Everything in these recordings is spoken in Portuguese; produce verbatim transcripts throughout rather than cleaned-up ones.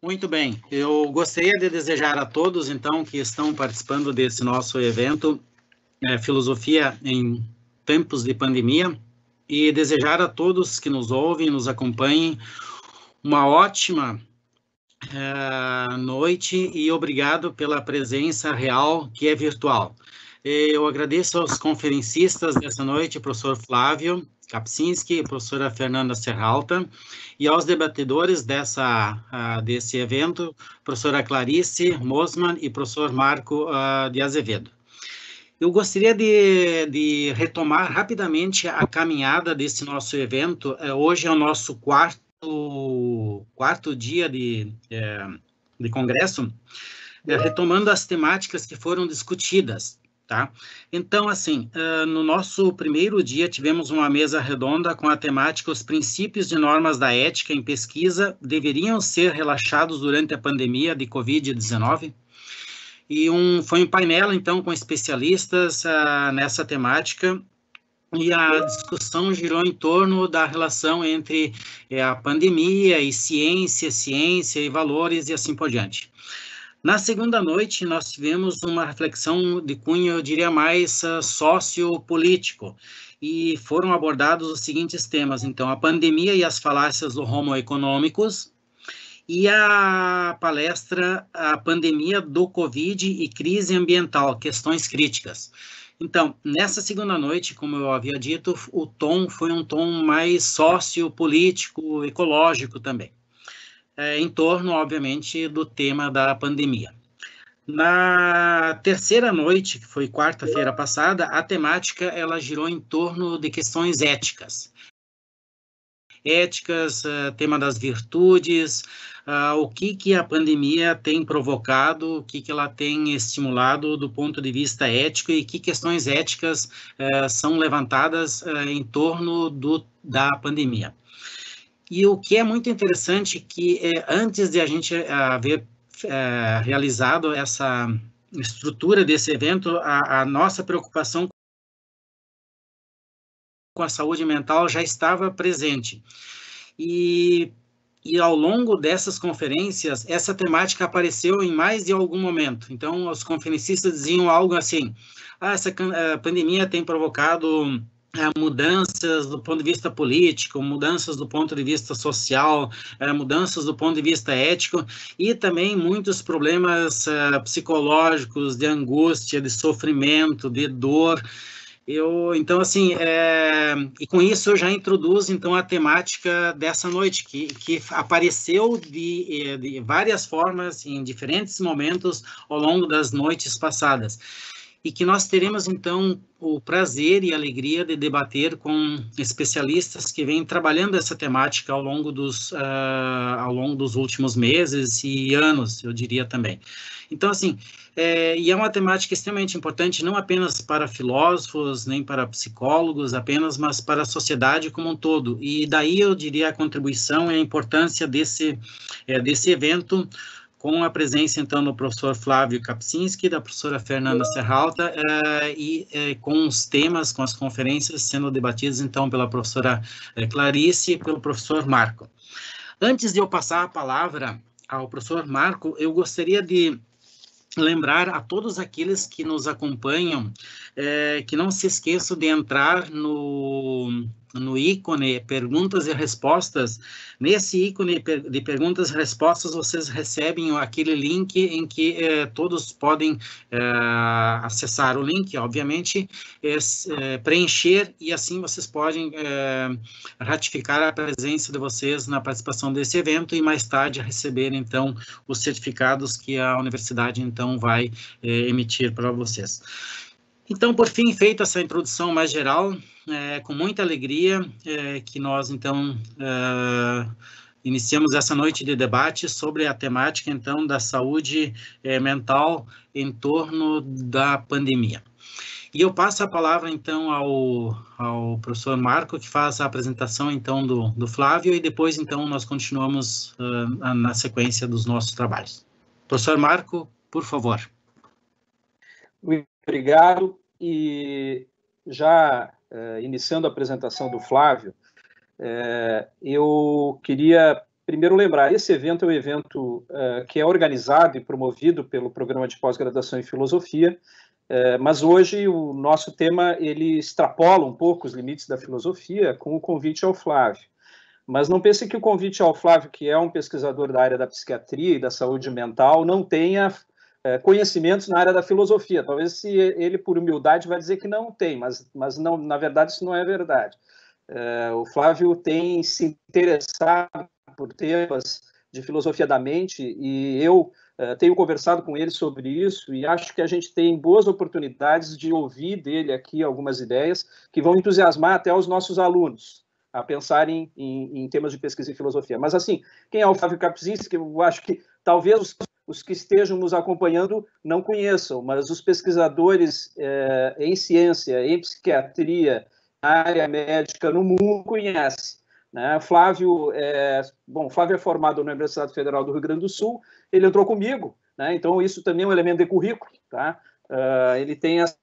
Muito bem, eu gostaria de desejar a todos, então, que estão participando desse nosso evento, é, Filosofia em Tempos de Pandemia, e desejar a todos que nos ouvem, nos acompanhem, uma ótima é, noite e obrigado pela presença real, que é virtual. Eu agradeço aos conferencistas dessa noite, professor Flávio Kapczynski e professora Fernanda Serralta, e aos debatedores dessa, uh, desse evento, professora Clarice Mosman e professor Marco uh, de Azevedo. Eu gostaria de, de retomar rapidamente a caminhada desse nosso evento. Hoje é o nosso quarto, quarto dia de, de congresso, retomando as temáticas que foram discutidas. Tá? Então, assim, uh, no nosso primeiro dia, tivemos uma mesa redonda com a temática Os princípios e normas da ética em pesquisa deveriam ser relaxados durante a pandemia de covid dezenove? E um, foi um painel, então, com especialistas uh, nessa temática, e a discussão girou em torno da relação entre é, a pandemia e ciência, ciência e valores e assim por diante. Na segunda noite, nós tivemos uma reflexão de cunho, eu diria, mais uh, sociopolítico, e foram abordados os seguintes temas, então, a pandemia e as falácias do Homo econômicos, e a palestra A Pandemia do Covid e Crise Ambiental, Questões Críticas. Então, nessa segunda noite, como eu havia dito, o tom foi um tom mais sociopolítico, ecológico também. É, em torno, obviamente, do tema da pandemia. Na terceira noite, que foi quarta-feira passada, a temática ela girou em torno de questões éticas. Éticas, uh, tema das virtudes, uh, o que, que a pandemia tem provocado, o que, que ela tem estimulado do ponto de vista ético e que questões éticas uh, são levantadas uh, em torno do, da pandemia. E o que é muito interessante que é, antes de a gente haver é, realizado essa estrutura desse evento, a, a nossa preocupação com a saúde mental já estava presente. E, e ao longo dessas conferências, essa temática apareceu em mais de algum momento. Então, os conferencistas diziam algo assim, ah, essa a pandemia tem provocado mudanças do ponto de vista político, mudanças do ponto de vista social, mudanças do ponto de vista ético e também muitos problemas uh, psicológicos, de angústia, de sofrimento, de dor. Eu, então, assim, é, e com isso eu já introduzo, então, a temática dessa noite, que, que apareceu de, de várias formas, em diferentes momentos, ao longo das noites passadas. E que nós teremos, então, o prazer e a alegria de debater com especialistas que vêm trabalhando essa temática ao longo dos, uh, ao longo dos últimos meses e anos, eu diria também. Então, assim, é, e é uma temática extremamente importante, não apenas para filósofos, nem para psicólogos apenas, mas para a sociedade como um todo. E daí eu diria a contribuição e a importância desse, é, desse evento, com a presença, então, do professor Flávio Kapczynski, da professora Fernanda Serralta, eh, e eh, com os temas, com as conferências sendo debatidas, então, pela professora eh, Clarice e pelo professor Marco. Antes de eu passar a palavra ao professor Marco, eu gostaria de lembrar a todos aqueles que nos acompanham, eh, que não se esqueçam de entrar no... no ícone perguntas e respostas. Nesse ícone de perguntas e respostas, vocês recebem aquele link em que eh, todos podem eh, acessar o link, obviamente, eh, preencher, e assim vocês podem eh, ratificar a presença de vocês na participação desse evento e mais tarde receber, então, os certificados que a universidade, então, vai eh, emitir para vocês. Então, por fim, feita essa introdução mais geral, é, com muita alegria é, que nós, então, é, iniciamos essa noite de debate sobre a temática, então, da saúde é, mental em torno da pandemia. E eu passo a palavra, então, ao, ao professor Marco, que faz a apresentação, então, do, do Flávio, e depois, então, nós continuamos uh, na sequência dos nossos trabalhos. Professor Marco, por favor. Muito obrigado. E já eh, iniciando a apresentação do Flávio, eh, eu queria primeiro lembrar, esse evento é um evento uh, que é organizado e promovido pelo Programa de Pós-Graduação em Filosofia, uh, mas hoje o nosso tema ele extrapola um pouco os limites da filosofia com o convite ao Flávio. Mas não pense que o convite ao Flávio, que é um pesquisador da área da psiquiatria e da saúde mental, não tenha uh, conhecimentos na área da filosofia. Talvez se ele, por humildade, vai dizer que não tem, mas, mas não, na verdade isso não é verdade. Uh, o Flávio tem se interessado por temas de filosofia da mente, e eu uh, tenho conversado com ele sobre isso, e acho que a gente tem boas oportunidades de ouvir dele aqui algumas ideias que vão entusiasmar até os nossos alunos a pensarem em, em temas de pesquisa em filosofia. Mas, assim, quem é o Flávio Kapczynski? Eu acho que talvez os, os que estejam nos acompanhando não conheçam, mas os pesquisadores eh, em ciência, em psiquiatria, na área médica, no mundo, conhecem. Né? Flávio, é, bom, Flávio é formado na Universidade Federal do Rio Grande do Sul, ele entrou comigo, né? Então isso também é um elemento de currículo, tá? Uh, ele tem essa,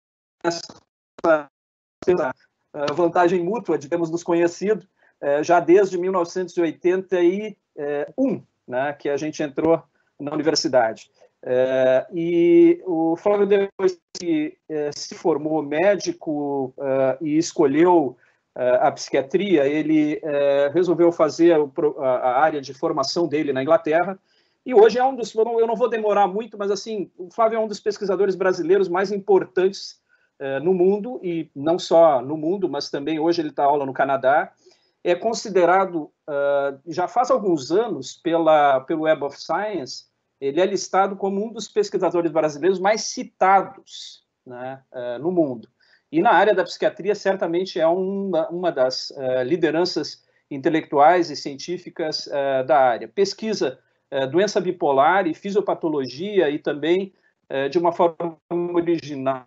essa, essa vantagem mútua de termos nos conhecido uh, já desde mil novecentos e oitenta e um, né? Que a gente entrou na universidade. Uh, e o Flávio, depois que uh, se formou médico uh, e escolheu a psiquiatria, ele uh, resolveu fazer a, a área de formação dele na Inglaterra, e hoje é um dos, eu não, eu não vou demorar muito, mas assim, o Flávio é um dos pesquisadores brasileiros mais importantes uh, no mundo, e não só no mundo, mas também hoje ele está aula no Canadá, é considerado, uh, já faz alguns anos, pela, pelo Web of Science, ele é listado como um dos pesquisadores brasileiros mais citados, né, uh, no mundo. E na área da psiquiatria, certamente é uma, uma das uh, lideranças intelectuais e científicas uh, da área. Pesquisa uh, doença bipolar e fisiopatologia, e também, uh, de uma forma original,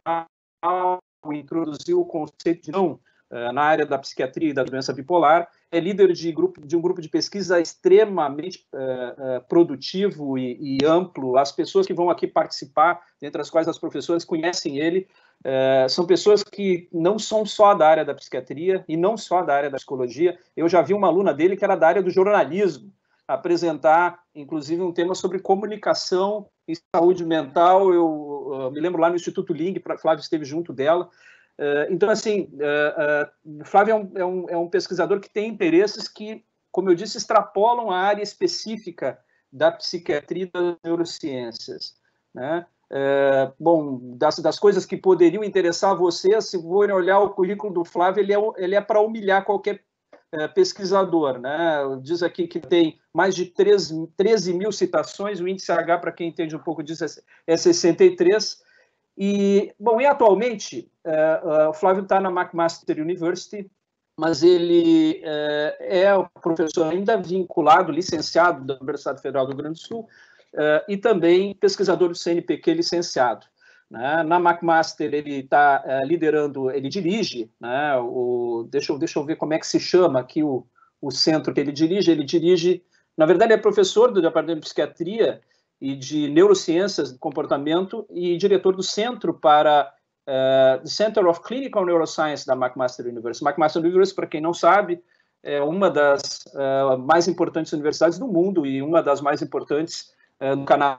introduziu o conceito de não uh, na área da psiquiatria e da doença bipolar. É líder de, grupo, de um grupo de pesquisa extremamente uh, uh, produtivo e, e amplo. As pessoas que vão aqui participar, entre as quais as professoras, conhecem ele. Uh, são pessoas que não são só da área da psiquiatria e não só da área da psicologia. Eu já vi uma aluna dele que era da área do jornalismo apresentar, inclusive, um tema sobre comunicação e saúde mental. Eu uh, me lembro lá no Instituto Ling, Flávio esteve junto dela. Uh, então, assim, uh, uh, Flávio é um, é, um, é um pesquisador que tem interesses que, como eu disse, extrapolam a área específica da psiquiatria e das neurociências, né? É, bom, das, das coisas que poderiam interessar a vocês, se forem olhar o currículo do Flávio, ele é, ele é para humilhar qualquer é, pesquisador, né? Diz aqui que tem mais de treze mil citações, o índice H, para quem entende um pouco disso, é sessenta e três. E, bom, e atualmente, é, é, o Flávio está na McMaster University, mas ele é, é professor ainda vinculado, licenciado da Universidade Federal do Rio Grande do Sul, Uh, e também pesquisador do C N P Q licenciado, né? Na McMaster ele está uh, liderando, ele dirige, né, o, deixa, eu, deixa eu ver como é que se chama aqui o, o centro que ele dirige, ele dirige, na verdade é professor do Departamento de Psiquiatria e de Neurociências do Comportamento e diretor do Centro para, uh, Center of Clinical Neuroscience da McMaster University. McMaster University, para quem não sabe, é uma das uh, mais importantes universidades do mundo e uma das mais importantes no Canadá,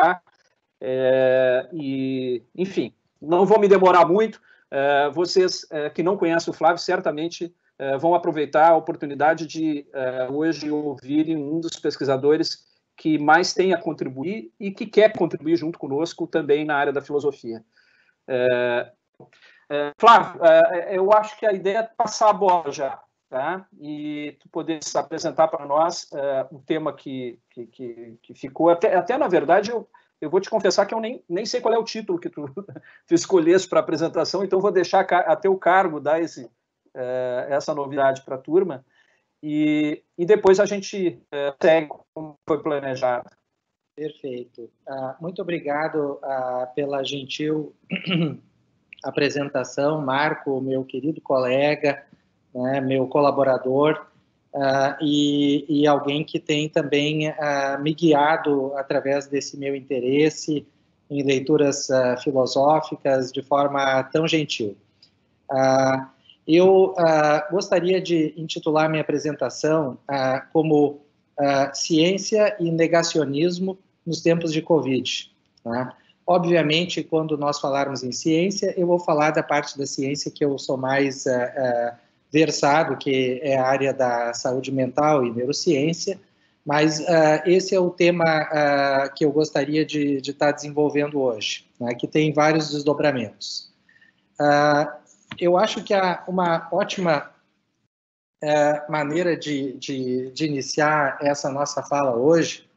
é, e, enfim, não vou me demorar muito. É, vocês é, que não conhecem o Flávio, certamente é, vão aproveitar a oportunidade de é, hoje ouvirem um dos pesquisadores que mais tem a contribuir e que quer contribuir junto conosco também na área da filosofia. É, é, Flávio, é, eu acho que a ideia é passar a bola já, tá? E tu poder apresentar para nós uh, um tema que, que, que, que ficou, até, até na verdade, eu, eu vou te confessar que eu nem, nem sei qual é o título que tu, tu escolheste para a apresentação, então vou deixar a teu cargo dar esse, uh, essa novidade para a turma, e, e depois a gente uh, segue como foi planejado. Perfeito. Uh, muito obrigado uh, pela gentil apresentação, Marco, meu querido colega, né, meu colaborador, uh, e, e alguém que tem também uh, me guiado através desse meu interesse em leituras uh, filosóficas de forma tão gentil. Uh, eu uh, gostaria de intitular minha apresentação uh, como uh, ciência e negacionismo nos tempos de Covid. Né? Obviamente, quando nós falarmos em ciência, eu vou falar da parte da ciência que eu sou mais uh, uh, versado, que é a área da saúde mental e neurociência, mas uh, esse é o tema uh, que eu gostaria de, de estar desenvolvendo hoje, né, que tem vários desdobramentos. Uh, eu acho que há uma ótima uh, maneira de, de, de iniciar essa nossa fala hoje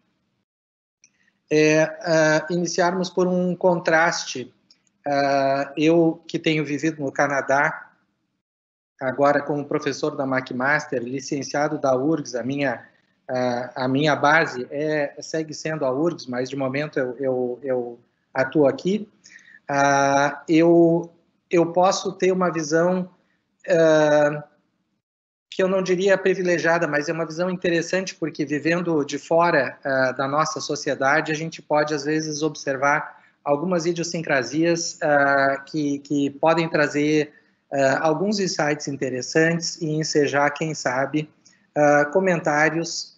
é uh, iniciarmos por um contraste. Uh, eu, que tenho vivido no Canadá, agora como professor da McMaster, licenciado da U R G S, a minha, uh, a minha base é, segue sendo a U R G S, mas de momento eu, eu, eu atuo aqui, uh, eu, eu posso ter uma visão uh, que eu não diria privilegiada, mas é uma visão interessante, porque vivendo de fora uh, da nossa sociedade, a gente pode, às vezes, observar algumas idiosincrasias uh, que, que podem trazer uh, alguns insights interessantes e ensejar, quem sabe, uh, comentários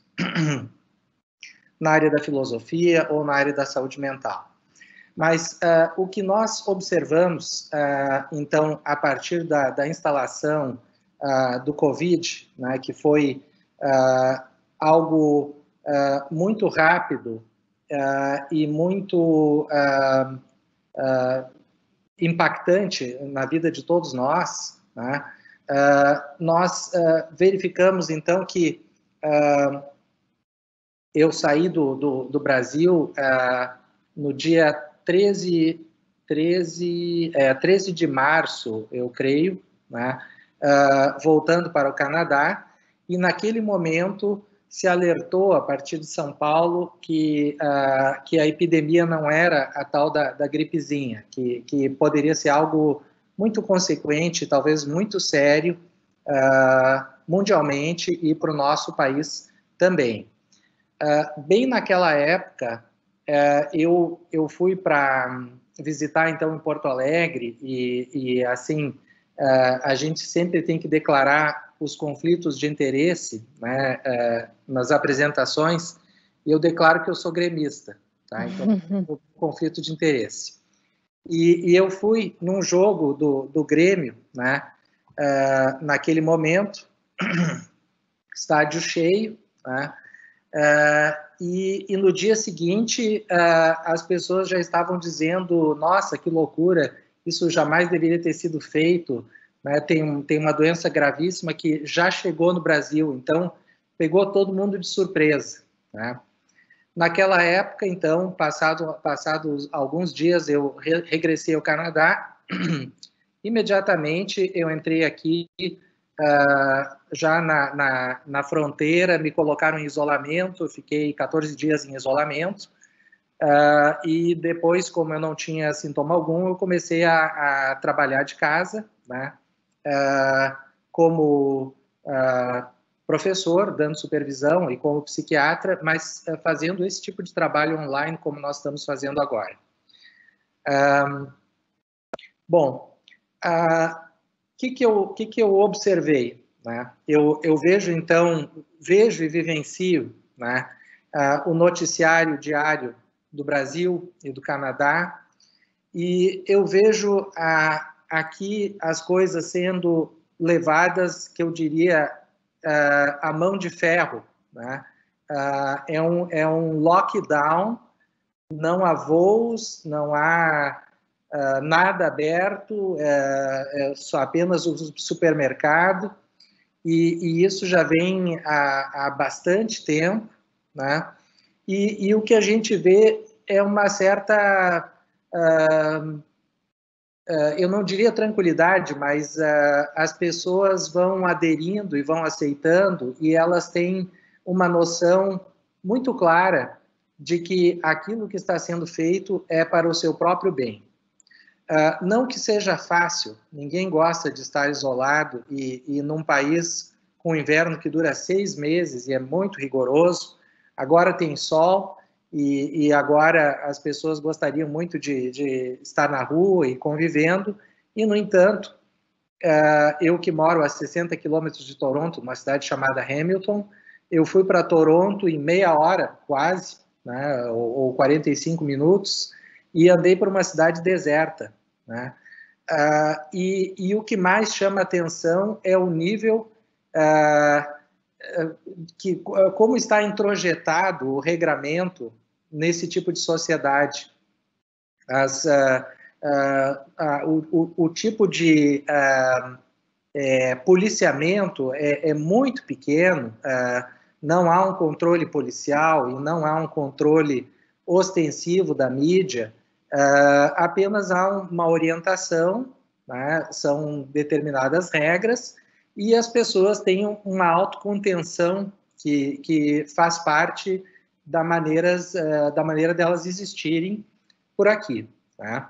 na área da filosofia ou na área da saúde mental. Mas uh, o que nós observamos, uh, então, a partir da, da instalação Uh, do Covid, né, que foi uh, algo uh, muito rápido uh, e muito uh, uh, impactante na vida de todos nós, né, uh, nós uh, verificamos, então, que uh, eu saí do, do, do Brasil uh, no dia treze, treze, é, treze de março, eu creio, né, Uh, voltando para o Canadá, e naquele momento se alertou, a partir de São Paulo, que, uh, que a epidemia não era a tal da, da gripezinha, que, que poderia ser algo muito consequente, talvez muito sério, uh, mundialmente e para o nosso país também. Uh, bem naquela época, uh, eu, eu fui para visitar, então, em Porto Alegre, e, e assim, Uh, a gente sempre tem que declarar os conflitos de interesse, né, uh, nas apresentações, e eu declaro que eu sou gremista, tá? Então, um conflito de interesse. E, e eu fui num jogo do, do Grêmio, né, uh, naquele momento, estádio cheio, né, uh, e, e no dia seguinte uh, as pessoas já estavam dizendo, nossa, que loucura, isso jamais deveria ter sido feito, né? tem, um, tem uma doença gravíssima que já chegou no Brasil, então pegou todo mundo de surpresa. Né? Naquela época, então, passado, passados alguns dias, eu re regressei ao Canadá, imediatamente eu entrei aqui, uh, já na, na, na fronteira, me colocaram em isolamento, eu fiquei quatorze dias em isolamento, Uh, e depois, como eu não tinha sintoma algum, eu comecei a, a trabalhar de casa, né, uh, como uh, professor, dando supervisão, e como psiquiatra, mas uh, fazendo esse tipo de trabalho online, como nós estamos fazendo agora. Uh, bom, o que, que, eu, que, que eu observei? Né? Eu, eu vejo, então, vejo e vivencio, né, uh, o noticiário diário do Brasil e do Canadá, e eu vejo a, aqui as coisas sendo levadas, que eu diria, uh, a mão de ferro. Né? Uh, é, um, é um lockdown, não há voos, não há uh, nada aberto, é, é só apenas o supermercado, e, e isso já vem há, há bastante tempo, né? E, e o que a gente vê é uma certa, uh, uh, eu não diria tranquilidade, mas uh, as pessoas vão aderindo e vão aceitando, e elas têm uma noção muito clara de que aquilo que está sendo feito é para o seu próprio bem. Uh, não que seja fácil, ninguém gosta de estar isolado e, e num país com inverno que dura seis meses e é muito rigoroso. Agora tem sol e, e agora as pessoas gostariam muito de, de estar na rua e convivendo, e, no entanto, uh, eu que moro a sessenta quilômetros de Toronto, uma cidade chamada Hamilton, eu fui para Toronto em meia hora, quase, né, ou, ou quarenta e cinco minutos, e andei por uma cidade deserta, né? Uh, e, e o que mais chama atenção é o nível uh, uh, que, uh, como está introjetado o regramento nesse tipo de sociedade. As, uh, uh, uh, o, o, o tipo de uh, é, policiamento é, é muito pequeno, uh, não há um controle policial e não há um controle ostensivo da mídia. Uh, apenas há uma orientação, né, são determinadas regras, e as pessoas têm uma autocontenção que, que faz parte da, maneiras, uh, da maneira delas existirem por aqui. Né?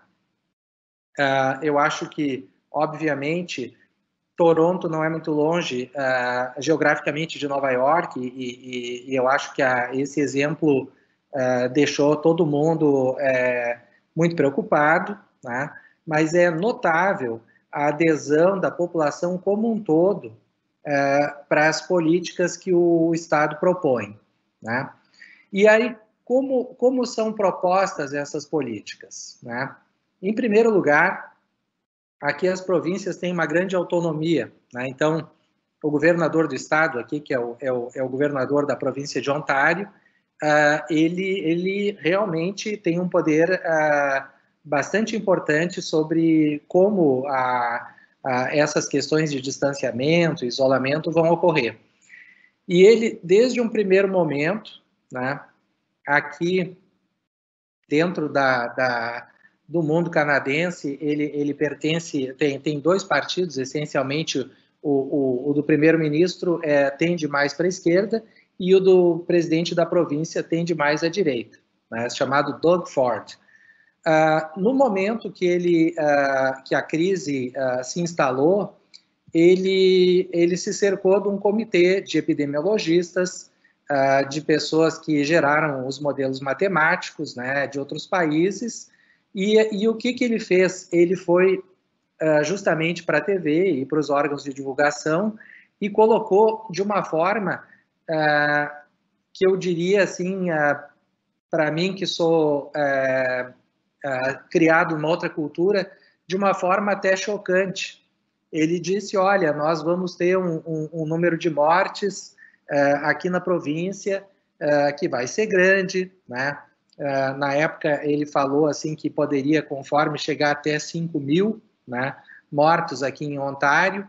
Uh, eu acho que, obviamente, Toronto não é muito longe uh, geograficamente de Nova York, e, e, e eu acho que a, esse exemplo uh, deixou todo mundo uh, muito preocupado, né? Mas é notável a adesão da população como um todo uh, para as políticas que o Estado propõe, né? E aí, como, como são propostas essas políticas, né? Em primeiro lugar, aqui as províncias têm uma grande autonomia, né? Então, o governador do estado aqui, que é o, é o, é o governador da província de Ontário, uh, ele, ele realmente tem um poder uh, bastante importante sobre como a, a essas questões de distanciamento, isolamento vão ocorrer. E ele, desde um primeiro momento, né, aqui dentro da... da do mundo canadense, ele, ele pertence, tem, tem dois partidos, essencialmente, o, o, o do primeiro-ministro é, tende mais para a esquerda e o do presidente da província tende mais à direita, né, chamado Doug Ford. Uh, no momento que, ele, uh, que a crise uh, se instalou, ele, ele se cercou de um comitê de epidemiologistas, uh, de pessoas que geraram os modelos matemáticos, né, de outros países. E, e o que, que ele fez? Ele foi uh, justamente para a T V e para os órgãos de divulgação e colocou de uma forma uh, que eu diria assim, uh, para mim que sou uh, uh, criado numa outra cultura, de uma forma até chocante. Ele disse, olha, nós vamos ter um, um, um número de mortes uh, aqui na província uh, que vai ser grande, né? Uh, na época ele falou assim que poderia, conforme, chegar até cinco mil, né, mortos aqui em Ontário,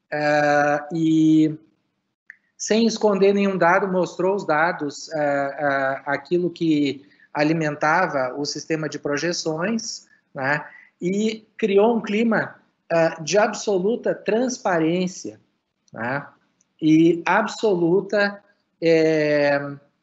uh, e sem esconder nenhum dado, mostrou os dados, uh, uh, aquilo que alimentava o sistema de projeções, né, e criou um clima uh, de absoluta transparência, né, e absoluta é,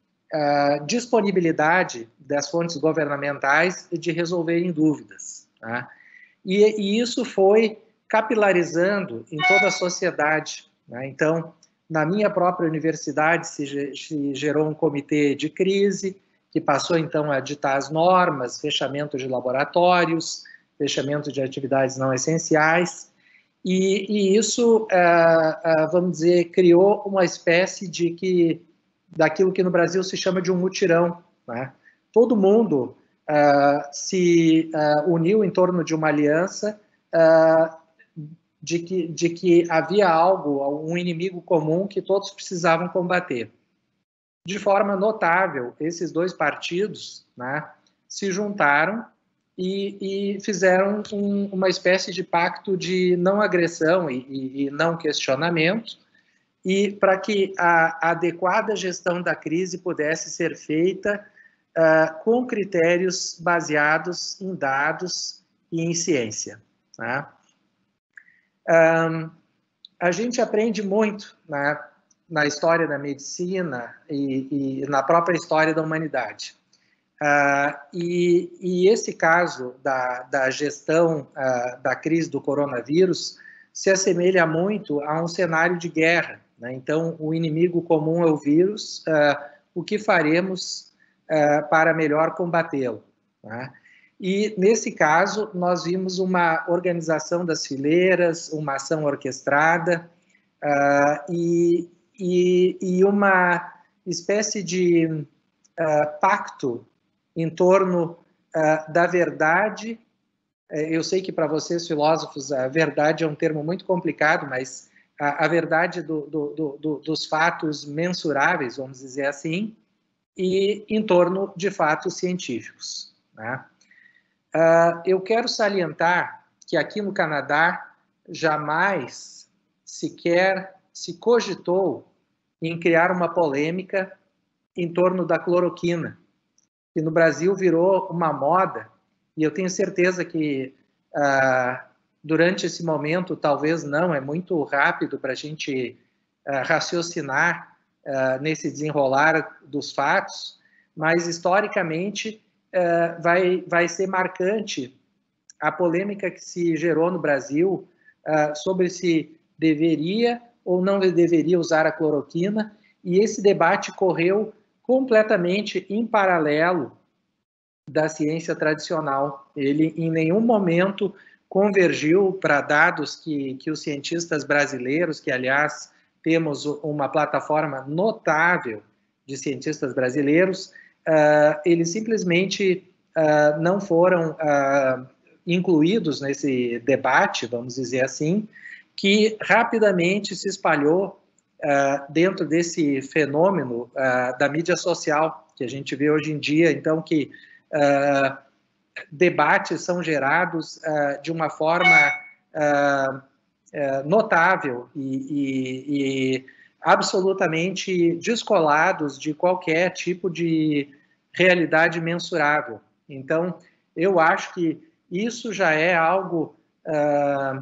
uh, disponibilidade das fontes governamentais de resolverem dúvidas, né? e, e isso foi capilarizando em toda a sociedade, né? Então, na minha própria universidade se, se gerou um comitê de crise, que passou então a ditar as normas, fechamento de laboratórios, fechamento de atividades não essenciais, e, e isso, uh, uh, vamos dizer, criou uma espécie de que, daquilo que no Brasil se chama de um mutirão, né? Todo mundo uh, se uh, uniu em torno de uma aliança uh, de, que, de que havia algo, um inimigo comum que todos precisavam combater. De forma notável, esses dois partidos, né, se juntaram e, e fizeram um, uma espécie de pacto de não agressão e, e, e não questionamento, e para que a, a adequada gestão da crise pudesse ser feita uh, com critérios baseados em dados e em ciência, né? Um, a gente aprende muito, né, na história da medicina e, e na própria história da humanidade. Uh, e, e esse caso da, da gestão uh, da crise do coronavírus se assemelha muito a um cenário de guerra, né? Então, o inimigo comum é o vírus, uh, o que faremos uh, para melhor combatê-lo, né? E, nesse caso, nós vimos uma organização das fileiras, uma ação orquestrada uh, e, e, e uma espécie de uh, pacto em torno uh, da verdade. Eu sei que para vocês, filósofos, a verdade é um termo muito complicado, mas a, a verdade do, do, do, dos fatos mensuráveis, vamos dizer assim, e em torno de fatos científicos, né? Uh, eu quero salientar que aqui no Canadá jamais sequer se cogitou em criar uma polêmica em torno da cloroquina, que no Brasil virou uma moda, e eu tenho certeza que uh, durante esse momento, talvez não, é muito rápido para a gente uh, raciocinar uh, nesse desenrolar dos fatos, mas historicamente uh, vai, vai ser marcante a polêmica que se gerou no Brasil uh, sobre se deveria ou não deveria usar a cloroquina, e esse debate correu completamente em paralelo da ciência tradicional. Ele, em nenhum momento, convergiu para dados que, que os cientistas brasileiros, que, aliás, temos uma plataforma notável de cientistas brasileiros, uh, eles simplesmente uh, não foram uh, incluídos nesse debate, vamos dizer assim, que rapidamente se espalhou uh, dentro desse fenômeno uh, da mídia social que a gente vê hoje em dia, então que uh, debates são gerados uh, de uma forma uh, uh, notável e, e, e absolutamente descolados de qualquer tipo de realidade mensurável. Então, eu acho que isso já é algo... Uh,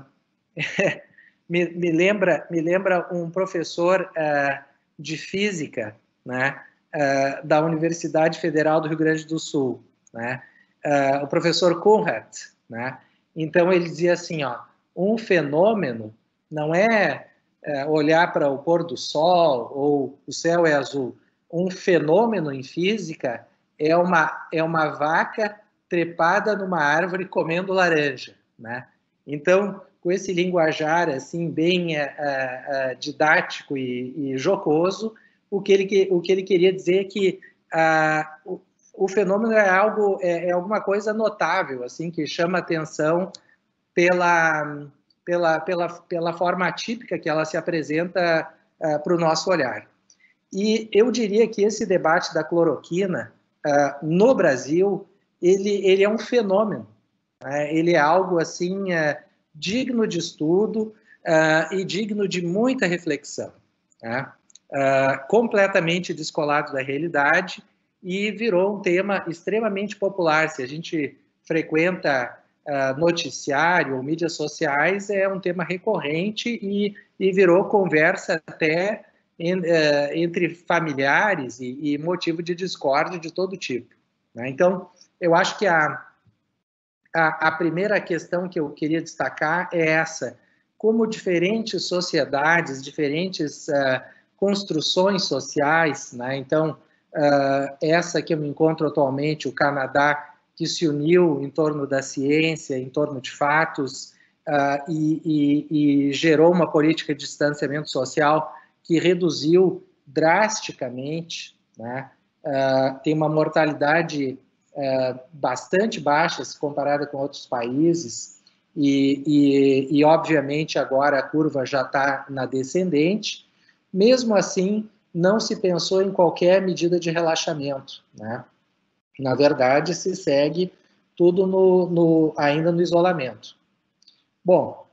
me, me, lembra, me lembra um professor uh, de física, né, uh, da Universidade Federal do Rio Grande do Sul, né, uh, o professor Conrad, né. Então ele dizia assim, ó, um fenômeno não é uh, olhar para o pôr do sol ou o céu é azul. Um fenômeno em física é uma, é uma vaca trepada numa árvore comendo laranja, né. Então, com esse linguajar assim bem uh, uh, didático e, e jocoso, o que ele o que ele queria dizer é que uh, o, o fenômeno é algo é, é alguma coisa notável, assim, que chama atenção pela pela pela pela forma atípica que ela se apresenta uh, para o nosso olhar. E eu diria que esse debate da cloroquina uh, no Brasil ele ele é um fenômeno, né? Ele é algo assim uh, digno de estudo uh, e digno de muita reflexão, né? uh, completamente descolado da realidade, e virou um tema extremamente popular. Se a gente frequenta uh, noticiário ou mídias sociais, é um tema recorrente e, e virou conversa até em, uh, entre familiares e, e motivo de discórdia de todo tipo, né? Então, eu acho que a A, a primeira questão que eu queria destacar é essa: como diferentes sociedades, diferentes uh, construções sociais, né? Então, uh, essa que eu me encontro atualmente, o Canadá, que se uniu em torno da ciência, em torno de fatos, uh, e, e, e gerou uma política de distanciamento social que reduziu drasticamente, né? Uh, tem uma mortalidade É, bastante baixas comparada com outros países, e, e, e obviamente agora a curva já está na descendente. Mesmo assim, não se pensou em qualquer medida de relaxamento, né? Na verdade, se segue tudo no, no, ainda no isolamento. Bom,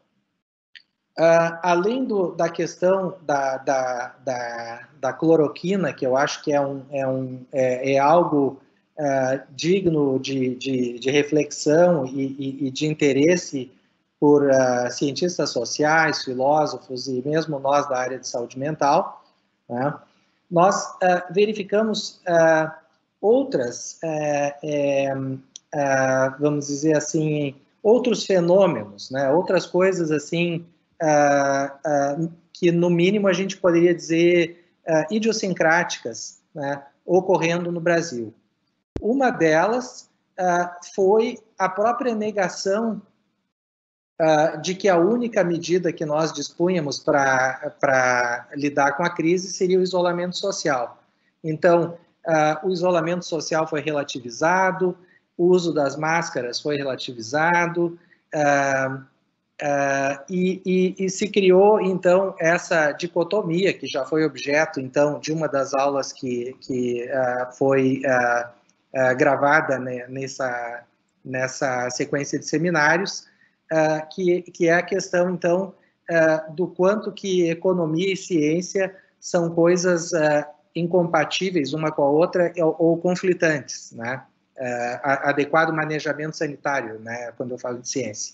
uh, além do, da questão da, da, da, da cloroquina, que eu acho que é, um, é, um, é, é algo Uh, digno de, de, de reflexão e, e, e de interesse por uh, cientistas sociais, filósofos e mesmo nós da área de saúde mental, né? Nós uh, verificamos uh, outras, uh, é, uh, vamos dizer assim, outros fenômenos, né? Outras coisas assim uh, uh, que no mínimo a gente poderia dizer uh, idiosincráticas, né? Ocorrendo no Brasil. Uma delas uh, foi a própria negação uh, de que a única medida que nós dispunhamos para lidar com a crise seria o isolamento social. Então, uh, o isolamento social foi relativizado, o uso das máscaras foi relativizado, uh, uh, e, e, e se criou, então, essa dicotomia, que já foi objeto, então, de uma das aulas que, que uh, foi uh, uh, gravada, né, nessa, nessa sequência de seminários, uh, que, que é a questão, então, uh, do quanto que economia e ciência são coisas uh, incompatíveis uma com a outra ou, ou conflitantes, né? Uh, adequado manejamento sanitário, né, quando eu falo de ciência.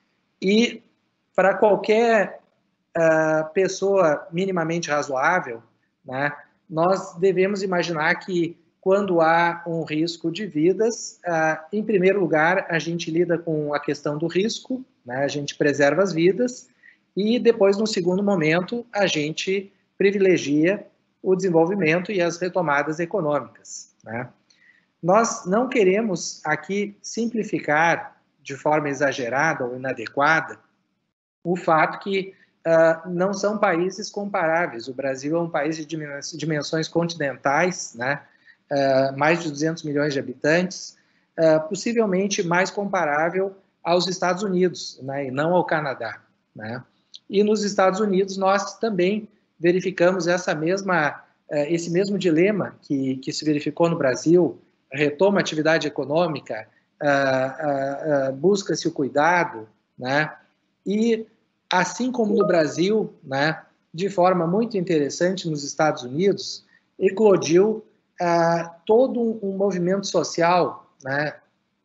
E para qualquer uh, pessoa minimamente razoável, né, nós devemos imaginar que quando há um risco de vidas, uh, em primeiro lugar, a gente lida com a questão do risco, né, a gente preserva as vidas, e depois, no segundo momento, a gente privilegia o desenvolvimento e as retomadas econômicas, né? Nós não queremos aqui simplificar de forma exagerada ou inadequada o fato que uh, não são países comparáveis. O Brasil é um país de dimensões continentais, né? Uh, mais de duzentos milhões de habitantes, uh, possivelmente mais comparável aos Estados Unidos, né? E não ao Canadá, né? E nos Estados Unidos nós também verificamos essa mesma, uh, esse mesmo dilema que, que se verificou no Brasil. Retoma a atividade econômica, uh, uh, uh, busca-se o cuidado, né? E, assim como no Brasil, né, de forma muito interessante nos Estados Unidos, eclodiu uh, todo um, um movimento social, né,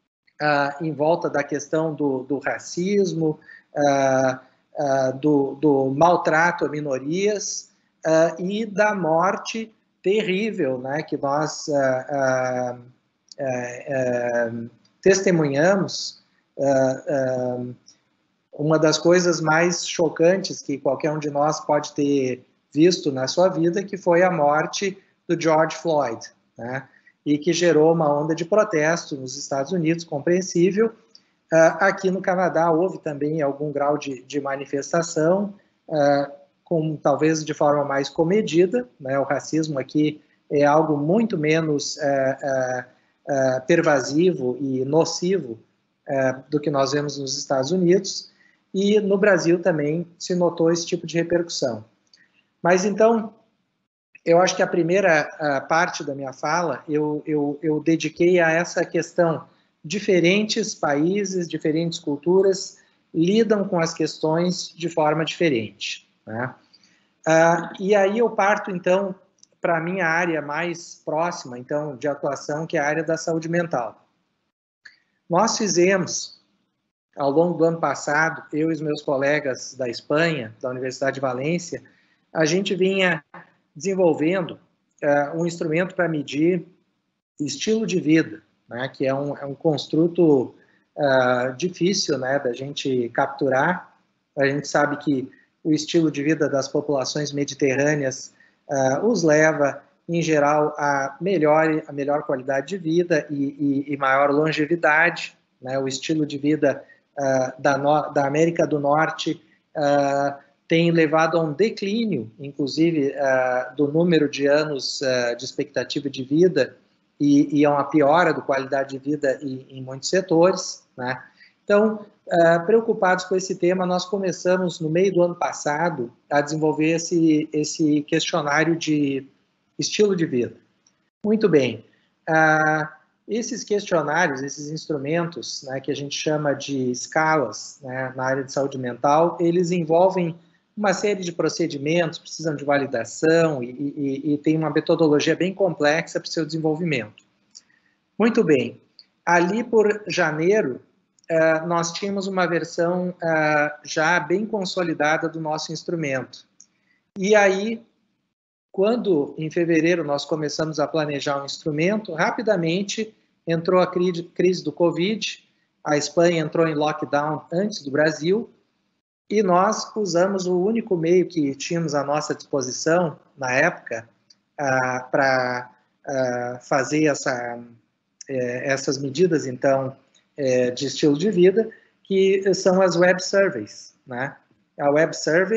uh, em volta da questão do, do racismo, uh, uh, do, do maltrato a minorias uh, e da morte terrível, né, que nós uh, uh, Uh, uh, testemunhamos, uh, uh, uma das coisas mais chocantes que qualquer um de nós pode ter visto na sua vida, que foi a morte do George Floyd, né? E que gerou uma onda de protesto nos Estados Unidos, compreensível. Uh, aqui no Canadá houve também algum grau de, de manifestação, uh, com, talvez de forma mais comedida, né? O racismo aqui é algo muito menos uh, uh, Uh, pervasivo e nocivo uh, do que nós vemos nos Estados Unidos, e no Brasil também se notou esse tipo de repercussão. Mas então, eu acho que a primeira uh, parte da minha fala eu, eu, eu dediquei a essa questão. Diferentes países, diferentes culturas lidam com as questões de forma diferente, né? Uh, e aí eu parto, então, para a minha área mais próxima, então, de atuação, que é a área da saúde mental. Nós fizemos, ao longo do ano passado, eu e os meus colegas da Espanha, da Universidade de Valência, a gente vinha desenvolvendo uh, um instrumento para medir estilo de vida, né, que é um, é um construto uh, difícil, né, da gente capturar. A gente sabe que o estilo de vida das populações mediterrâneas Uh, os leva, em geral, a melhor, a melhor qualidade de vida e, e, e maior longevidade, né? O estilo de vida uh, da, no, da América do Norte uh, tem levado a um declínio, inclusive, uh, do número de anos uh, de expectativa de vida e, e a uma piora da qualidade de vida em, em muitos setores, né? Então, uh, preocupados com esse tema, nós começamos, no meio do ano passado, a desenvolver esse, esse questionário de estilo de vida. Muito bem. Uh, esses questionários, esses instrumentos, né, que a gente chama de escalas, né, na área de saúde mental, eles envolvem uma série de procedimentos, precisam de validação e, e, e tem uma metodologia bem complexa para o seu desenvolvimento. Muito bem. Ali por janeiro, Uh, nós tínhamos uma versão uh, já bem consolidada do nosso instrumento. E aí, quando em fevereiro nós começamos a planejar um instrumento, rapidamente entrou a crise, crise do Covid, a Espanha entrou em lockdown antes do Brasil, e nós usamos o único meio que tínhamos à nossa disposição, na época, uh, para uh, fazer essa, uh, essas medidas, então, de estilo de vida, que são as web surveys, né? A web survey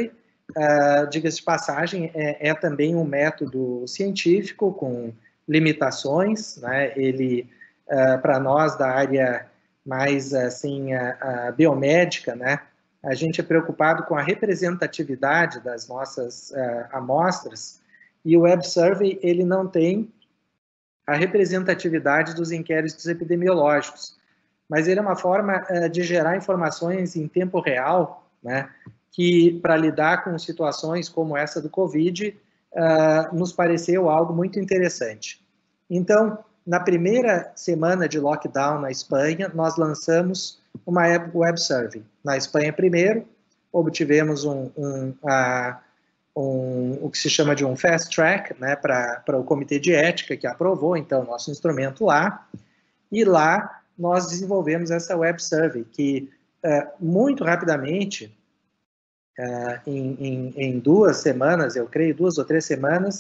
uh, diga-se de passagem, é, é também um método científico com limitações, né? Ele, uh, para nós da área mais assim, a, a biomédica, né? A gente é preocupado com a representatividade das nossas uh, amostras, e o Web Survey, ele não tem a representatividade dos inquéritos epidemiológicos, mas ele é uma forma uh, de gerar informações em tempo real, né? Que, para lidar com situações como essa do Covid, uh, nos pareceu algo muito interessante. Então, na primeira semana de lockdown na Espanha, nós lançamos uma Web Survey. Na Espanha primeiro, obtivemos um, um, uh, um, o que se chama de um fast track, né, para o Comitê de Ética, que aprovou, então, nosso instrumento lá, e lá nós desenvolvemos essa Web Survey, que uh, muito rapidamente, Uh, em, em, em duas semanas, eu creio, duas ou três semanas,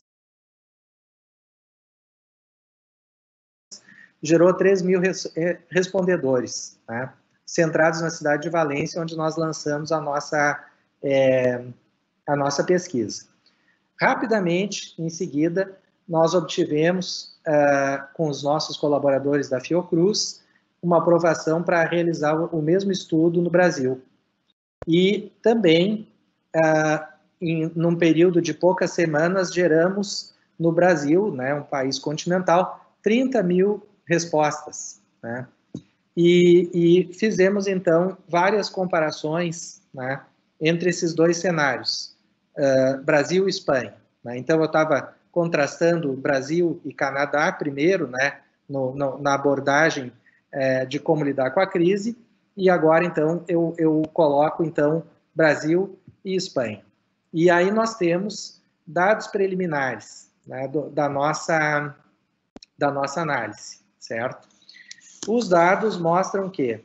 gerou três mil res, respondedores, né, centrados na cidade de Valência, onde nós lançamos a nossa, é, a nossa pesquisa. Rapidamente, em seguida, nós obtivemos, uh, com os nossos colaboradores da Fiocruz, uma aprovação para realizar o mesmo estudo no Brasil. E também, uh, em num período de poucas semanas, geramos no Brasil, né, um país continental, trinta mil respostas, né? E, e fizemos, então, várias comparações, né, entre esses dois cenários, uh, Brasil e Espanha, né? Então, eu estava contrastando Brasil e Canadá primeiro, né, no, no, na abordagem uh, de como lidar com a crise. E agora, então, eu, eu coloco, então, Brasil e Espanha. E aí nós temos dados preliminares, né, do, da, nossa, da nossa análise, certo? Os dados mostram que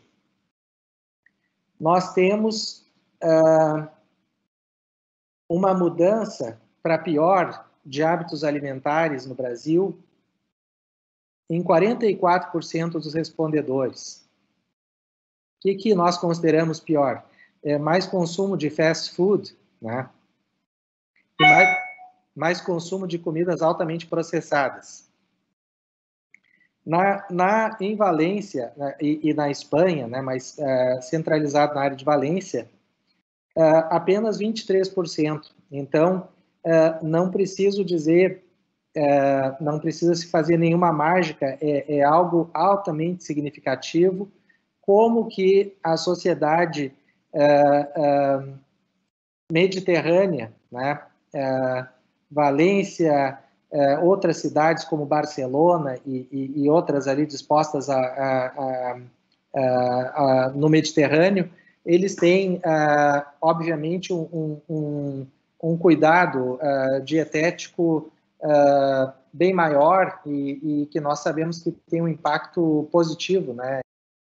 nós temos uh, uma mudança para pior de hábitos alimentares no Brasil em quarenta e quatro por cento dos respondedores. O que, que nós consideramos pior? É mais consumo de fast food, né? E mais, mais consumo de comidas altamente processadas. Na, na, em Valência, né, e, e na Espanha, né, mas uh, centralizado na área de Valência, uh, apenas vinte e três por cento. Então, uh, não preciso dizer, uh, não precisa se fazer nenhuma mágica, é, é algo altamente significativo, como que a sociedade uh, uh, mediterrânea, né, uh, Valência, uh, outras cidades como Barcelona e, e, e outras ali dispostas a, a, a, a, a, no Mediterrâneo, eles têm, uh, obviamente, um, um, um cuidado uh, dietético uh, bem maior e, e que nós sabemos que tem um impacto positivo, né,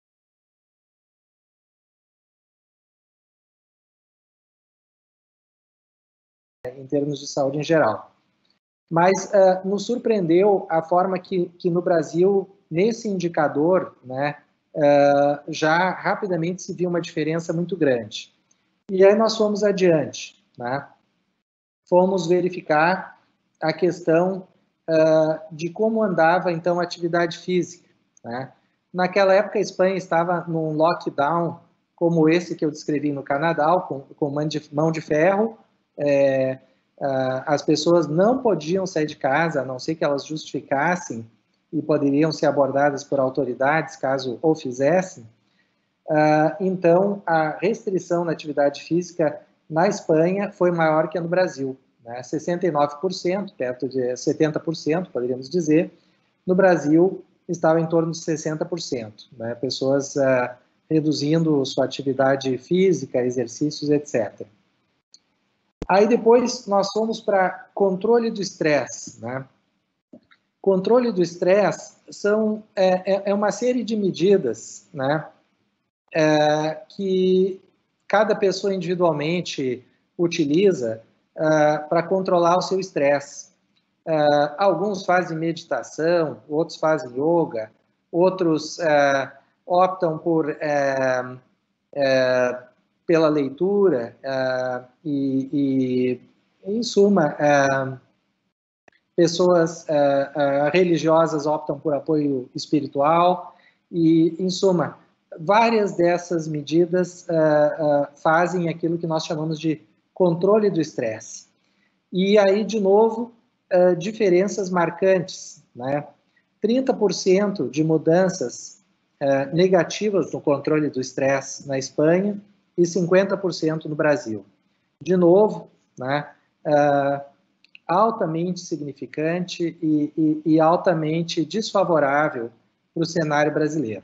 em termos de saúde em geral. Mas uh, nos surpreendeu a forma que, que no Brasil, nesse indicador, né, uh, já rapidamente se viu uma diferença muito grande. E aí nós fomos adiante, né? Fomos verificar a questão uh, de como andava, então, a atividade física, né? Naquela época, a Espanha estava num lockdown como esse que eu descrevi no Canadá, com, com mão, de, mão de ferro. É, uh, as pessoas não podiam sair de casa, a não ser que elas justificassem e poderiam ser abordadas por autoridades caso o fizessem. Uh, então, a restrição na atividade física na Espanha foi maior que a no Brasil, né? sessenta e nove por cento, perto de setenta por cento, poderíamos dizer. No Brasil, estava em torno de sessenta por cento, né? Pessoas uh, reduzindo sua atividade física, exercícios, etcétera. Aí depois nós fomos para controle do estresse, né? Controle do estresse são, é, é uma série de medidas, né, é, que cada pessoa individualmente utiliza é, para controlar o seu estresse. É, alguns fazem meditação, outros fazem yoga, outros é, optam por é, é, pela leitura uh, e, e, em suma, uh, pessoas uh, uh, religiosas optam por apoio espiritual e, em suma, várias dessas medidas uh, uh, fazem aquilo que nós chamamos de controle do estresse. E aí, de novo, uh, diferenças marcantes, né? trinta por cento de mudanças uh, negativas no controle do estresse na Espanha e cinquenta por cento no Brasil. De novo, né, uh, altamente significante e, e, e altamente desfavorável para o cenário brasileiro.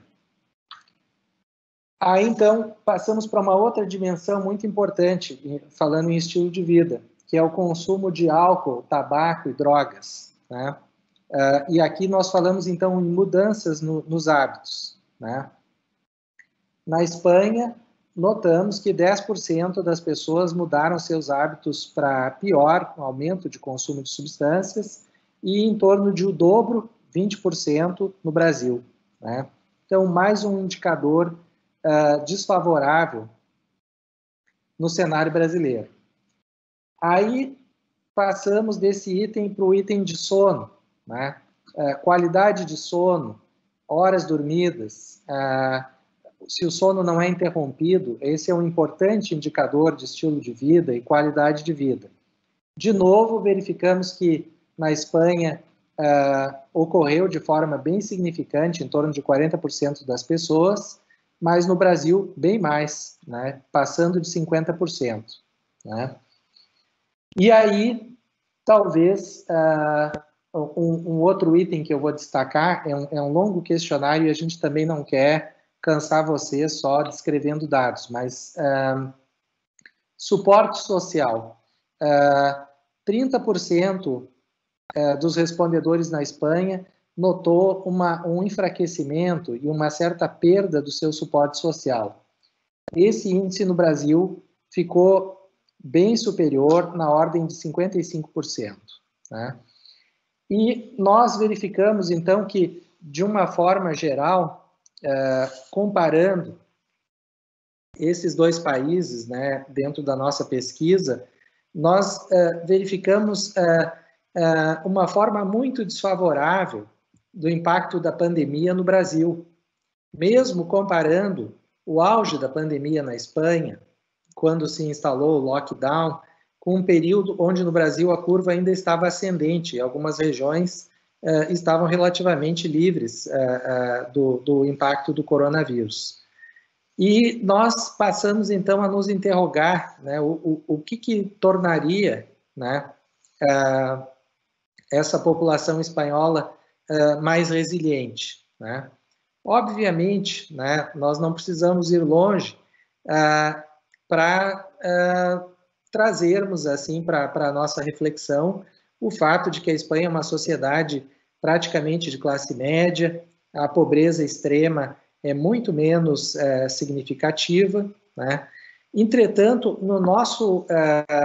Aí, então, passamos para uma outra dimensão muito importante, falando em estilo de vida, que é o consumo de álcool, tabaco e drogas, né? Uh, e aqui nós falamos, então, em mudanças no, nos hábitos, né? Na Espanha, notamos que dez por cento das pessoas mudaram seus hábitos para pior, um aumento de consumo de substâncias, e em torno de o dobro, vinte por cento, no Brasil, né? Então, mais um indicador uh, desfavorável no cenário brasileiro. Aí, passamos desse item para o item de sono, né? Uh, qualidade de sono, horas dormidas, uh, se o sono não é interrompido, esse é um importante indicador de estilo de vida e qualidade de vida. De novo, verificamos que na Espanha uh, ocorreu de forma bem significante, em torno de quarenta por cento das pessoas, mas no Brasil bem mais, né? Passando de cinquenta por cento. Né? E aí, talvez, uh, um, um outro item que eu vou destacar é um, é um longo questionário e a gente também não quer cansar você só descrevendo dados, mas uh, suporte social. Uh, trinta por cento uh, dos respondedores na Espanha notou uma, um enfraquecimento e uma certa perda do seu suporte social. Esse índice no Brasil ficou bem superior, na ordem de cinquenta e cinco por cento. Né? E nós verificamos, então, que, de uma forma geral, Uh, comparando esses dois países, né, dentro da nossa pesquisa, nós uh, verificamos uh, uh, uma forma muito desfavorável do impacto da pandemia no Brasil. Mesmo comparando o auge da pandemia na Espanha, quando se instalou o lockdown, com um período onde no Brasil a curva ainda estava ascendente, algumas regiões Uh, estavam relativamente livres uh, uh, do, do impacto do coronavírus. E nós passamos, então, a nos interrogar, né, o, o, o que, que tornaria, né, uh, essa população espanhola uh, mais resiliente. Né? Obviamente, né, nós não precisamos ir longe uh, para uh, trazermos assim, para a nossa reflexão o fato de que a Espanha é uma sociedade praticamente de classe média, a pobreza extrema é muito menos é, significativa, né? Entretanto, no nosso, uh,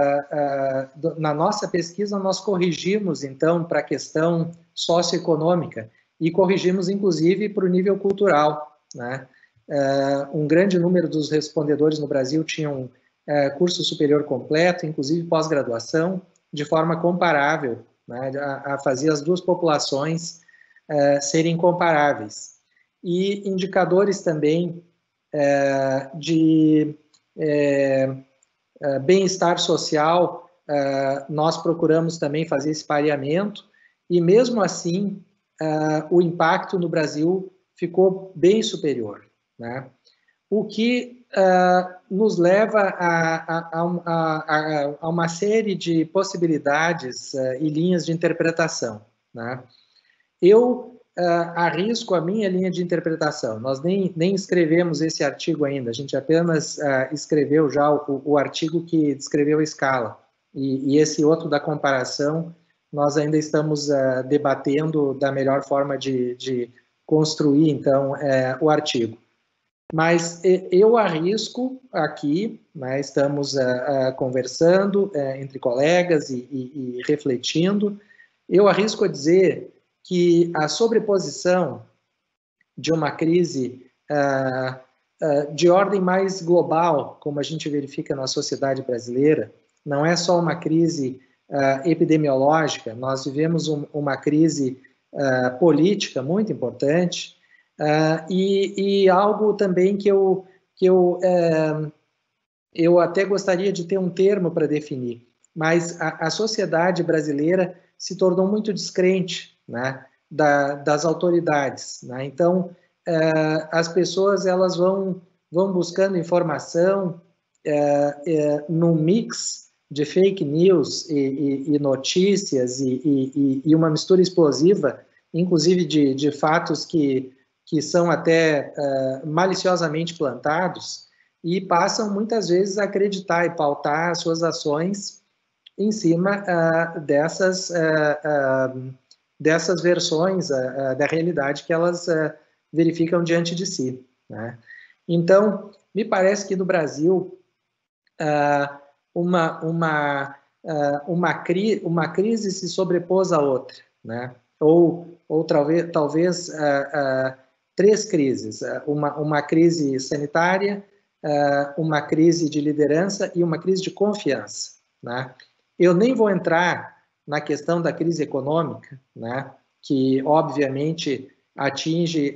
uh, na nossa pesquisa, nós corrigimos, então, para a questão socioeconômica e corrigimos, inclusive, para o nível cultural. Né? Uh, um grande número dos respondedores no Brasil tinham uh, curso superior completo, inclusive pós-graduação, de forma comparável, né, a, a fazer as duas populações uh, serem comparáveis. E indicadores também uh, de uh, uh, bem-estar social, uh, nós procuramos também fazer esse pareamento, e mesmo assim, uh, o impacto no Brasil ficou bem superior. Né? O que uh, nos leva a, a, a, a, a uma série de possibilidades uh, e linhas de interpretação. Né? Eu uh, arrisco a minha linha de interpretação. Nós nem, nem escrevemos esse artigo ainda, a gente apenas uh, escreveu já o, o artigo que descreveu a escala. E, e esse outro da comparação, nós ainda estamos uh, debatendo da melhor forma de, de construir, então, uh, o artigo. Mas eu arrisco aqui, né, estamos uh, uh, conversando uh, entre colegas e, e, e refletindo, eu arrisco a dizer que a sobreposição de uma crise uh, uh, de ordem mais global, como a gente verifica na sociedade brasileira. Não é só uma crise uh, epidemiológica, nós vivemos um, uma crise uh, política muito importante, uh, e, e algo também que eu, que eu, uh, eu até gostaria de ter um termo para definir, mas a, a sociedade brasileira se tornou muito descrente, né, da, das autoridades, né? Então, uh, as pessoas elas vão, vão buscando informação uh, uh, num mix de fake news e, e, e notícias e, e, e uma mistura explosiva, inclusive de, de fatos que, que são até uh, maliciosamente plantados, e passam muitas vezes a acreditar e pautar as suas ações em cima uh, dessas, uh, uh, dessas versões uh, da realidade que elas uh, verificam diante de si, né? Então, me parece que no Brasil, uh, uma, uma, uh, uma, cri uma crise se sobrepôs à outra, né? Ou, ou talvez, talvez uh, uh, três crises, uh, uma, uma crise sanitária, uh, uma crise de liderança e uma crise de confiança, né? Eu nem vou entrar na questão da crise econômica, né, que obviamente atinge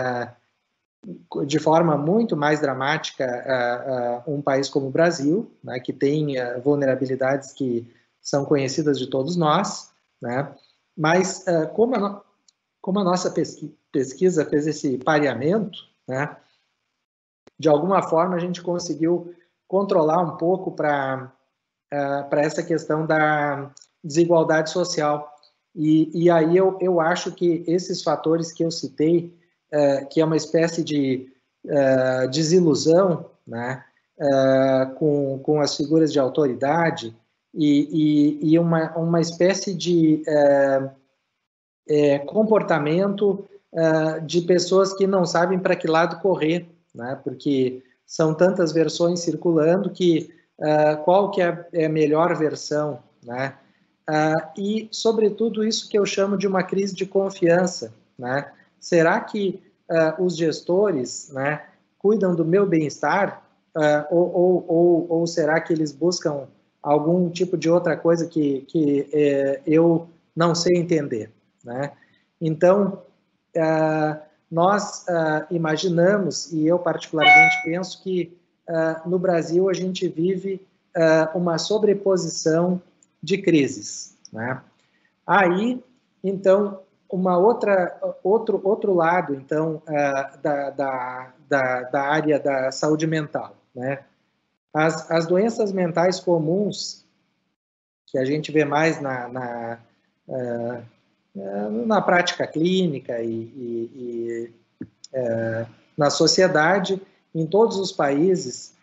uh, de forma muito mais dramática uh, uh, um país como o Brasil, né, que tem uh, vulnerabilidades que são conhecidas de todos nós, né, mas uh, como, a no como a nossa pesqui pesquisa fez esse pareamento, né, de alguma forma a gente conseguiu controlar um pouco para Uh, para essa questão da desigualdade social. E, e aí eu, eu acho que esses fatores que eu citei, uh, que é uma espécie de uh, desilusão, né, uh, com, com as figuras de autoridade e, e, e uma, uma espécie de uh, é, comportamento uh, de pessoas que não sabem para que lado correr, né, porque são tantas versões circulando que Uh, qual que é, é a melhor versão, né? Uh, e, sobretudo, isso que eu chamo de uma crise de confiança, né? Será que uh, os gestores, né, cuidam do meu bem-estar uh, ou, ou, ou, ou será que eles buscam algum tipo de outra coisa que, que eh, eu não sei entender, né? Então, uh, nós uh, imaginamos, e eu particularmente penso que Uh, no Brasil, a gente vive uh, uma sobreposição de crises, né? Aí, então, uma outra, outro, outro lado, então, uh, da, da, da, da área da saúde mental, né? As, as doenças mentais comuns, que a gente vê mais na, na, uh, na prática clínica e, e, e uh, na sociedade, em todos os países,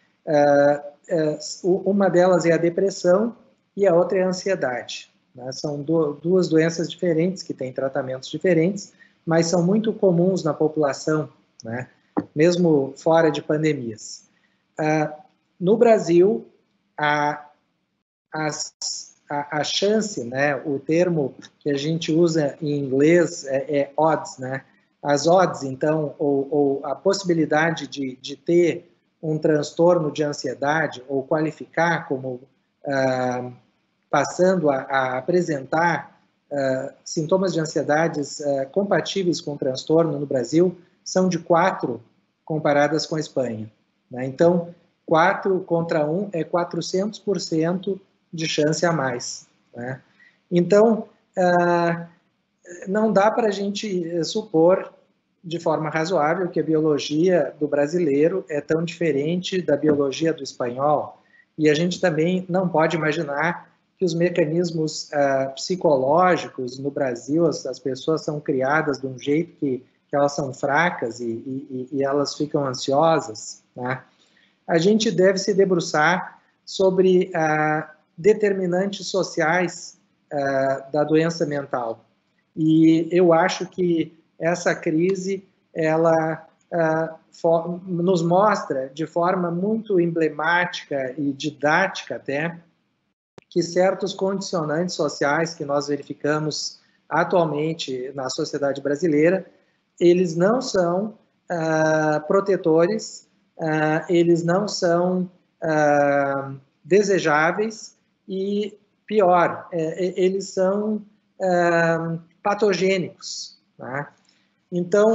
uma delas é a depressão e a outra é a ansiedade, né? São duas doenças diferentes que têm tratamentos diferentes, mas são muito comuns na população, né? Mesmo fora de pandemias. No Brasil, a, a, a chance, né, o termo que a gente usa em inglês é, é odds, né? As odds, então, ou, ou a possibilidade de, de ter um transtorno de ansiedade ou qualificar como ah, passando a, a apresentar ah, sintomas de ansiedades ah, compatíveis com o transtorno no Brasil são de quatro comparadas com a Espanha, né? Então, quatro contra um é quatrocentos por cento de chance a mais, né? Então, ah, não dá para a gente supor de forma razoável que a biologia do brasileiro é tão diferente da biologia do espanhol, e a gente também não pode imaginar que os mecanismos uh, psicológicos no Brasil, as, as pessoas são criadas de um jeito que, que elas são fracas e, e, e elas ficam ansiosas, né? A gente deve se debruçar sobre uh, determinantes sociais uh, da doença mental. E eu acho que essa crise, ela uh, for, nos mostra de forma muito emblemática e didática até, que certos condicionantes sociais que nós verificamos atualmente na sociedade brasileira, eles não são uh, protetores uh, eles não são uh, desejáveis e, pior, é, eles são uh, patogênicos. Tá? Então,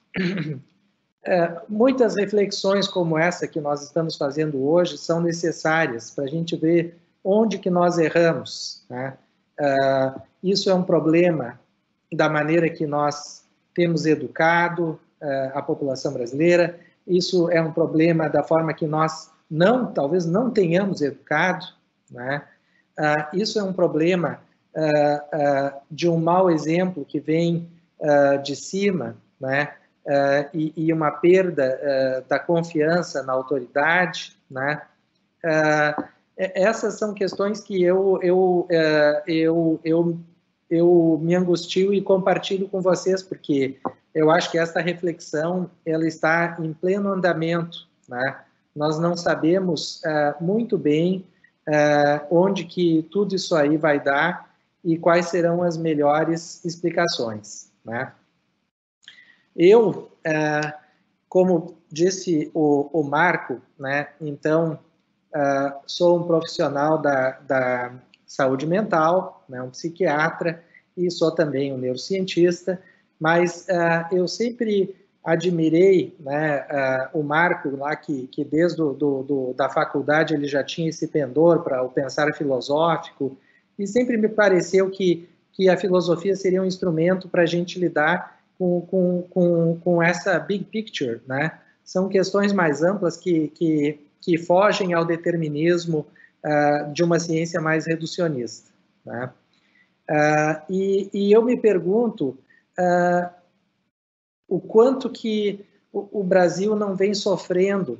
é, muitas reflexões como essa que nós estamos fazendo hoje são necessárias para a gente ver onde que nós erramos. Né? Uh, isso é um problema da maneira que nós temos educado uh, a população brasileira, isso é um problema da forma que nós não, talvez não tenhamos educado, né? Uh, isso é um problema uh, uh, de um mau exemplo que vem uh, de cima, né? Uh, e, e uma perda uh, da confiança na autoridade, né? Uh, essas são questões que eu, eu, uh, eu, eu, eu me angustio e compartilho com vocês, porque eu acho que esta reflexão ela está em pleno andamento, né? Nós não sabemos uh, muito bem uh, onde que tudo isso aí vai dar e quais serão as melhores explicações, né? Eu, uh, como disse o, o Marco, né, então, uh, sou um profissional da, da saúde mental, né, um psiquiatra, e sou também um neurocientista, mas uh, eu sempre admirei, né, uh, o Marco, lá que, que desde do, do, do, da faculdade ele já tinha esse pendor para o pensar filosófico, e sempre me pareceu que, que a filosofia seria um instrumento para a gente lidar Com, com, com, com essa big picture, né? São questões mais amplas que, que, que fogem ao determinismo uh, de uma ciência mais reducionista, né? Uh, e, e eu me pergunto uh, o quanto que o, o Brasil não vem sofrendo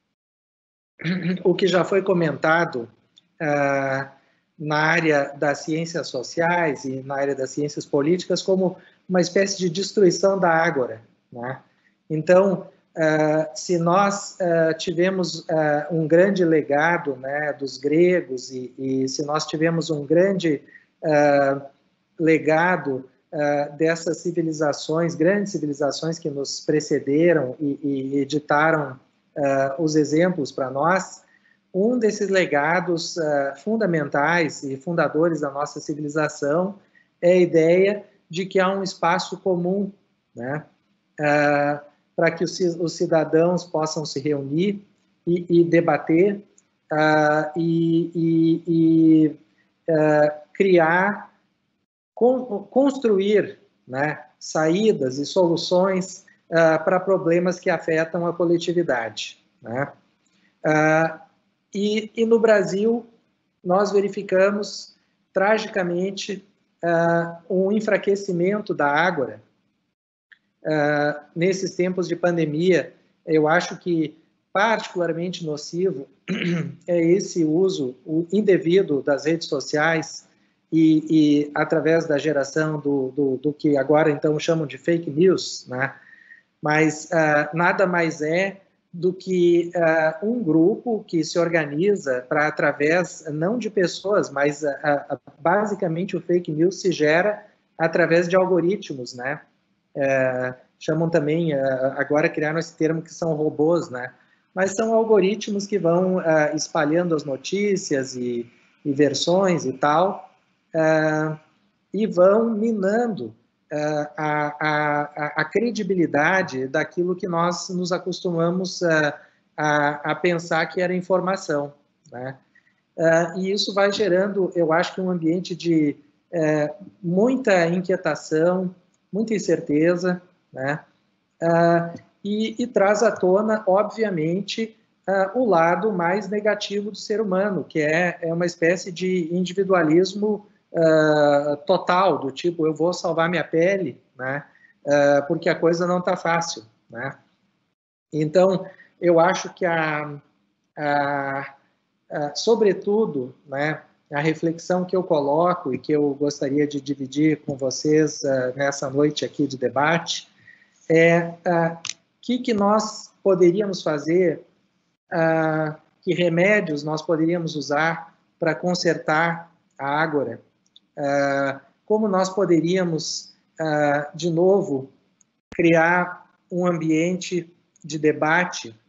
o que já foi comentado uh, na área das ciências sociais e na área das ciências políticas como uma espécie de destruição da ágora, né? Então, uh, se nós uh, tivemos uh, um grande legado, né, dos gregos e, e se nós tivemos um grande uh, legado uh, dessas civilizações, grandes civilizações que nos precederam e, e editaram uh, os exemplos para nós, um desses legados uh, fundamentais e fundadores da nossa civilização é a ideia de que há um espaço comum, né, uh, para que os, os cidadãos possam se reunir e, e debater uh, e, e, e uh, criar, con, construir, né, saídas e soluções uh, para problemas que afetam a coletividade, né? Uh, e, e no Brasil nós verificamos tragicamente Uh, um enfraquecimento da ágora uh, nesses tempos de pandemia. Eu acho que particularmente nocivo é esse uso o indevido das redes sociais e, e através da geração do, do, do que agora então chamam de fake news, né? Mas uh, nada mais é do que uh, um grupo que se organiza para, através, não de pessoas, mas uh, uh, basicamente o fake news se gera através de algoritmos, né? Uh, chamam também, uh, agora criaram esse termo que são robôs, né? Mas são algoritmos que vão uh, espalhando as notícias e, e versões e tal, uh, e vão minando Uh, a, a, a credibilidade daquilo que nós nos acostumamos uh, a, a pensar que era informação, né? Uh, e isso vai gerando, eu acho que um ambiente de uh, muita inquietação, muita incerteza, né? Uh, e, e traz à tona, obviamente, uh, o lado mais negativo do ser humano, que é, é uma espécie de individualismo Uh, total, do tipo, eu vou salvar minha pele, né, uh, porque a coisa não está fácil, né. Então, eu acho que, a, a, a, sobretudo, né, a reflexão que eu coloco e que eu gostaria de dividir com vocês uh, nessa noite aqui de debate é o uh, que, que nós poderíamos fazer, uh, que remédios nós poderíamos usar para consertar a ágora. Uh, como nós poderíamos, uh, de novo, criar um ambiente de debate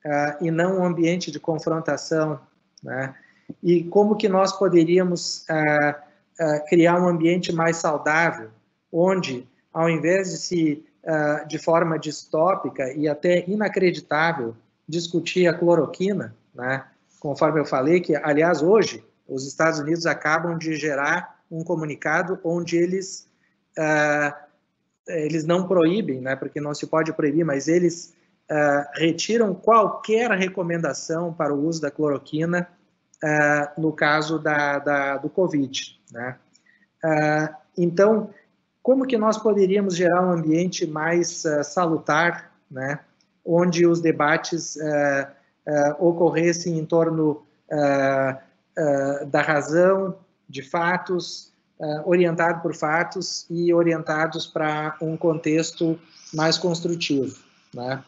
uh, e não um ambiente de confrontação, né? E como que nós poderíamos uh, uh, criar um ambiente mais saudável, onde, ao invés de se, uh, de forma distópica e até inacreditável, discutir a cloroquina, né? Conforme eu falei, que, aliás, hoje, os Estados Unidos acabam de gerar um comunicado onde eles, uh, eles não proíbem, né? Porque não se pode proibir, mas eles uh, retiram qualquer recomendação para o uso da cloroquina uh, no caso da, da, do Covid, né? Uh, então, como que nós poderíamos gerar um ambiente mais uh, salutar, né? Onde os debates uh, uh, ocorressem em torno uh, uh, da razão, de fatos, uh, orientado por fatos e orientados para um contexto mais construtivo, né?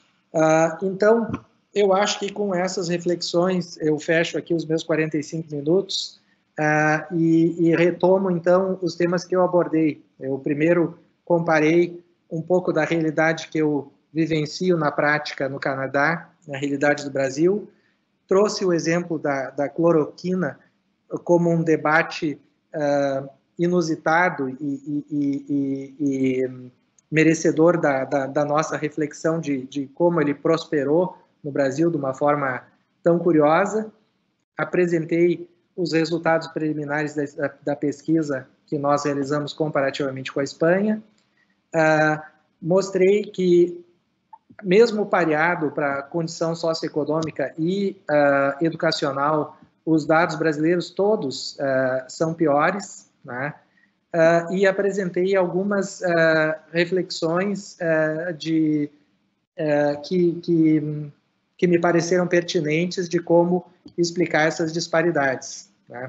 Uh, então, eu acho que com essas reflexões, eu fecho aqui os meus quarenta e cinco minutos uh, e, e retomo, então, os temas que eu abordei. Eu primeiro comparei um pouco da realidade que eu vivencio na prática no Canadá, na realidade do Brasil, trouxe o exemplo da, da cloroquina como um debate uh, inusitado e, e, e, e merecedor da, da, da nossa reflexão de, de como ele prosperou no Brasil de uma forma tão curiosa. Apresentei os resultados preliminares da, da pesquisa que nós realizamos comparativamente com a Espanha. Uh, mostrei que, mesmo pareado para a condição socioeconômica e uh, educacional, os dados brasileiros todos uh, são piores, né? Uh, e apresentei algumas uh, reflexões uh, de, uh, que, que, que me pareceram pertinentes de como explicar essas disparidades, né?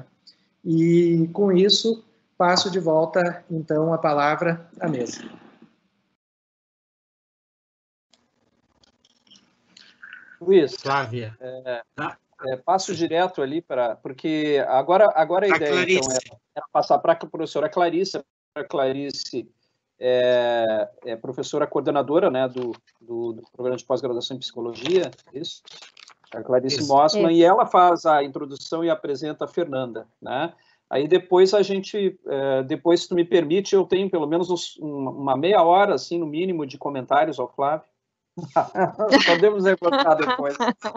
E, com isso, passo de volta, então, a palavra à mesa. Luiz, Flávia. É, é, passo direto ali para... Porque agora, agora a ideia, Clarice. então, é, é passar para a professora Clarice. A Clarice é, é professora coordenadora, né, do, do, do programa de pós-graduação em psicologia, isso? A Clarice isso. Mossman, isso. E ela faz a introdução e apresenta a Fernanda, né? Aí depois a gente, é, depois, se tu me permite, eu tenho pelo menos uns, uma meia hora, assim, no mínimo, de comentários ao Flávio. Podemos recortar depois.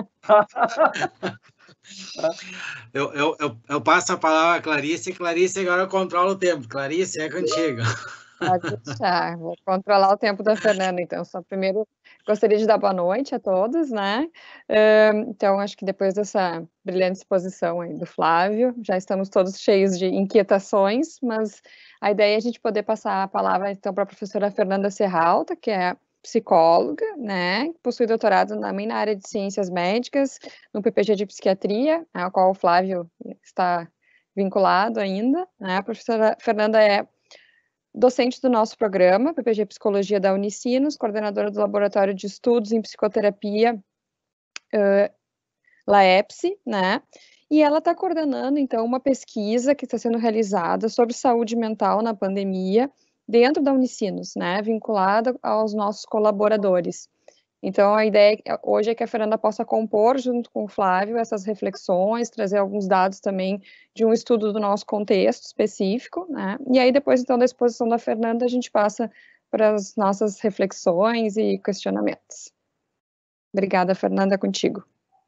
eu, eu, eu, eu passo a palavra a Clarice, e Clarice agora controla o tempo. Clarice, é contigo. Pode deixar, vou controlar o tempo da Fernanda, então. Só primeiro gostaria de dar boa noite a todos, né? Então, acho que depois dessa brilhante exposição aí do Flávio, já estamos todos cheios de inquietações, mas a ideia é a gente poder passar a palavra, então, para a professora Fernanda Serralta, que é psicóloga, né, possui doutorado também na área de ciências médicas, no P P G de psiquiatria, ao qual o Flávio está vinculado ainda, né? A professora Fernanda é docente do nosso programa, P P G Psicologia da Unicinos, coordenadora do Laboratório de Estudos em Psicoterapia, uh, LAEPSI, né, e ela está coordenando, então, uma pesquisa que está sendo realizada sobre saúde mental na pandemia, dentro da Unicinos, né, vinculada aos nossos colaboradores. Então, a ideia hoje é que a Fernanda possa compor, junto com o Flávio, essas reflexões, trazer alguns dados também de um estudo do nosso contexto específico, né, e aí depois, então, da exposição da Fernanda, a gente passa para as nossas reflexões e questionamentos. Obrigada, Fernanda, contigo.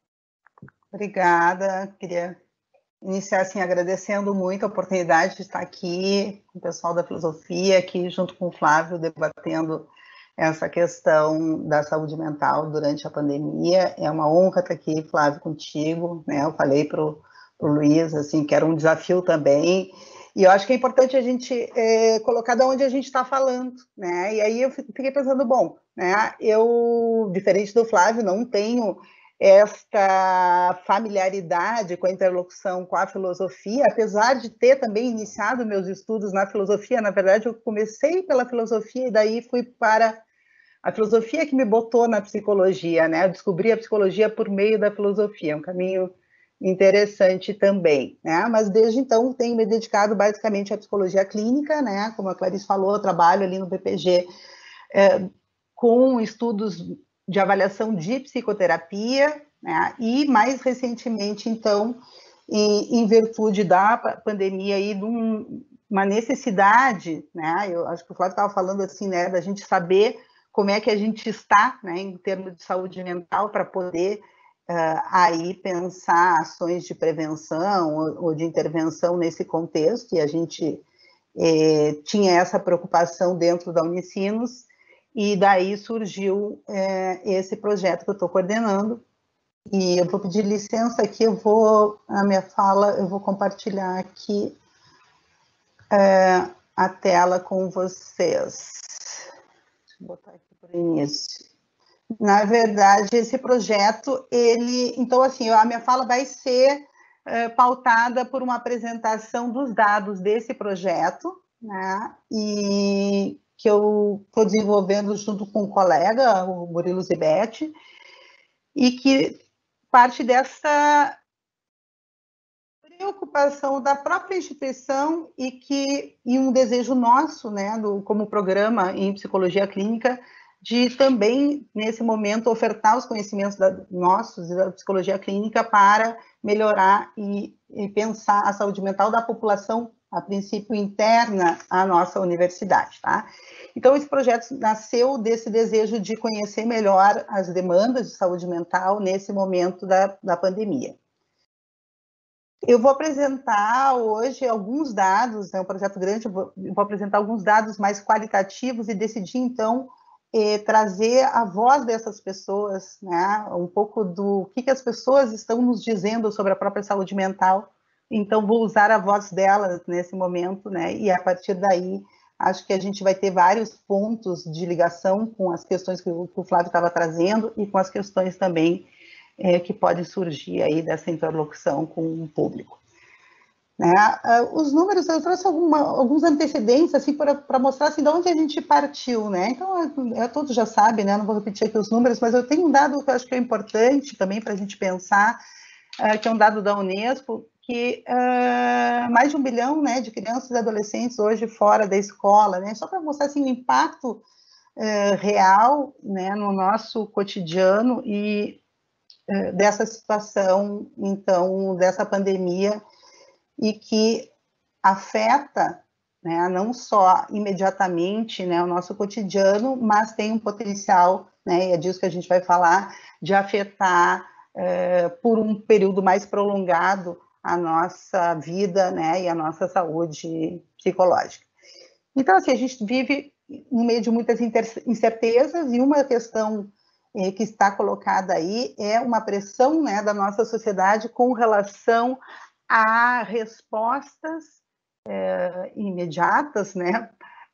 Obrigada, queria iniciar assim agradecendo muito a oportunidade de estar aqui com o pessoal da filosofia, aqui junto com o Flávio, debatendo essa questão da saúde mental durante a pandemia. É uma honra estar aqui, Flávio, contigo, né? Eu falei para o Luiz, assim, que era um desafio também, e eu acho que é importante a gente é, colocar de onde a gente está falando, né? E aí eu fiquei pensando, bom, né? Eu, diferente do Flávio, não tenho esta familiaridade com a interlocução com a filosofia, apesar de ter também iniciado meus estudos na filosofia. Na verdade, eu comecei pela filosofia e daí fui para a filosofia que me botou na psicologia, né? Eu descobri a psicologia por meio da filosofia, um caminho interessante também, né? Mas desde então tenho me dedicado basicamente à psicologia clínica, né? Como a Clarice falou, eu trabalho ali no P P G é, com estudos de avaliação de psicoterapia, né, e mais recentemente, então, em, em virtude da pandemia e de um, uma necessidade, né, eu acho que o Flávio estava falando assim, né, da gente saber como é que a gente está, né, em termos de saúde mental, para poder uh, aí pensar ações de prevenção ou, ou de intervenção nesse contexto, e a gente eh, tinha essa preocupação dentro da Unicinos, e daí surgiu eh, esse projeto que eu estou coordenando, e eu vou pedir licença aqui, eu vou, a minha fala, eu vou compartilhar aqui eh, a tela com vocês. Vou botar aqui por início. Na verdade, esse projeto, ele... Então, assim, a minha fala vai ser é, pautada por uma apresentação dos dados desse projeto, né, e que eu estou desenvolvendo junto com um colega, o Murilo Zibetti, e que parte dessa preocupação da própria instituição e que e um desejo nosso, né, do, como programa em psicologia clínica, de também, nesse momento, ofertar os conhecimentos da, nossos da psicologia clínica para melhorar e, e pensar a saúde mental da população, a princípio interna à nossa universidade, tá? Então, esse projeto nasceu desse desejo de conhecer melhor as demandas de saúde mental nesse momento da, da pandemia. Eu vou apresentar hoje alguns dados, é um projeto grande, eu vou, eu vou apresentar alguns dados mais qualitativos e decidi, então, eh, trazer a voz dessas pessoas, né, um pouco do que, que as pessoas estão nos dizendo sobre a própria saúde mental. Então, vou usar a voz delas nesse momento, né, e a partir daí, acho que a gente vai ter vários pontos de ligação com as questões que o, que o Flávio estava trazendo e com as questões também É, que pode surgir aí dessa interlocução com o público. Né? Os números, eu trouxe alguma, alguns antecedentes, assim, para mostrar, assim, de onde a gente partiu, né? Então, é, todos já sabem, né? Não vou repetir aqui os números, mas eu tenho um dado que eu acho que é importante também para a gente pensar, é, que é um dado da Unesco, que é, mais de um bilhão, né, de crianças e adolescentes hoje fora da escola, né? Só para mostrar, assim, o impacto é, real, né, no nosso cotidiano e dessa situação, então, dessa pandemia, e que afeta, né, não só imediatamente, né, o nosso cotidiano, mas tem um potencial, né, e é disso que a gente vai falar, de afetar é, por um período mais prolongado a nossa vida, né, e a nossa saúde psicológica. Então, assim, a gente vive no meio de muitas incertezas, e uma questão que está colocada aí é uma pressão, né, da nossa sociedade com relação a respostas é, imediatas, né,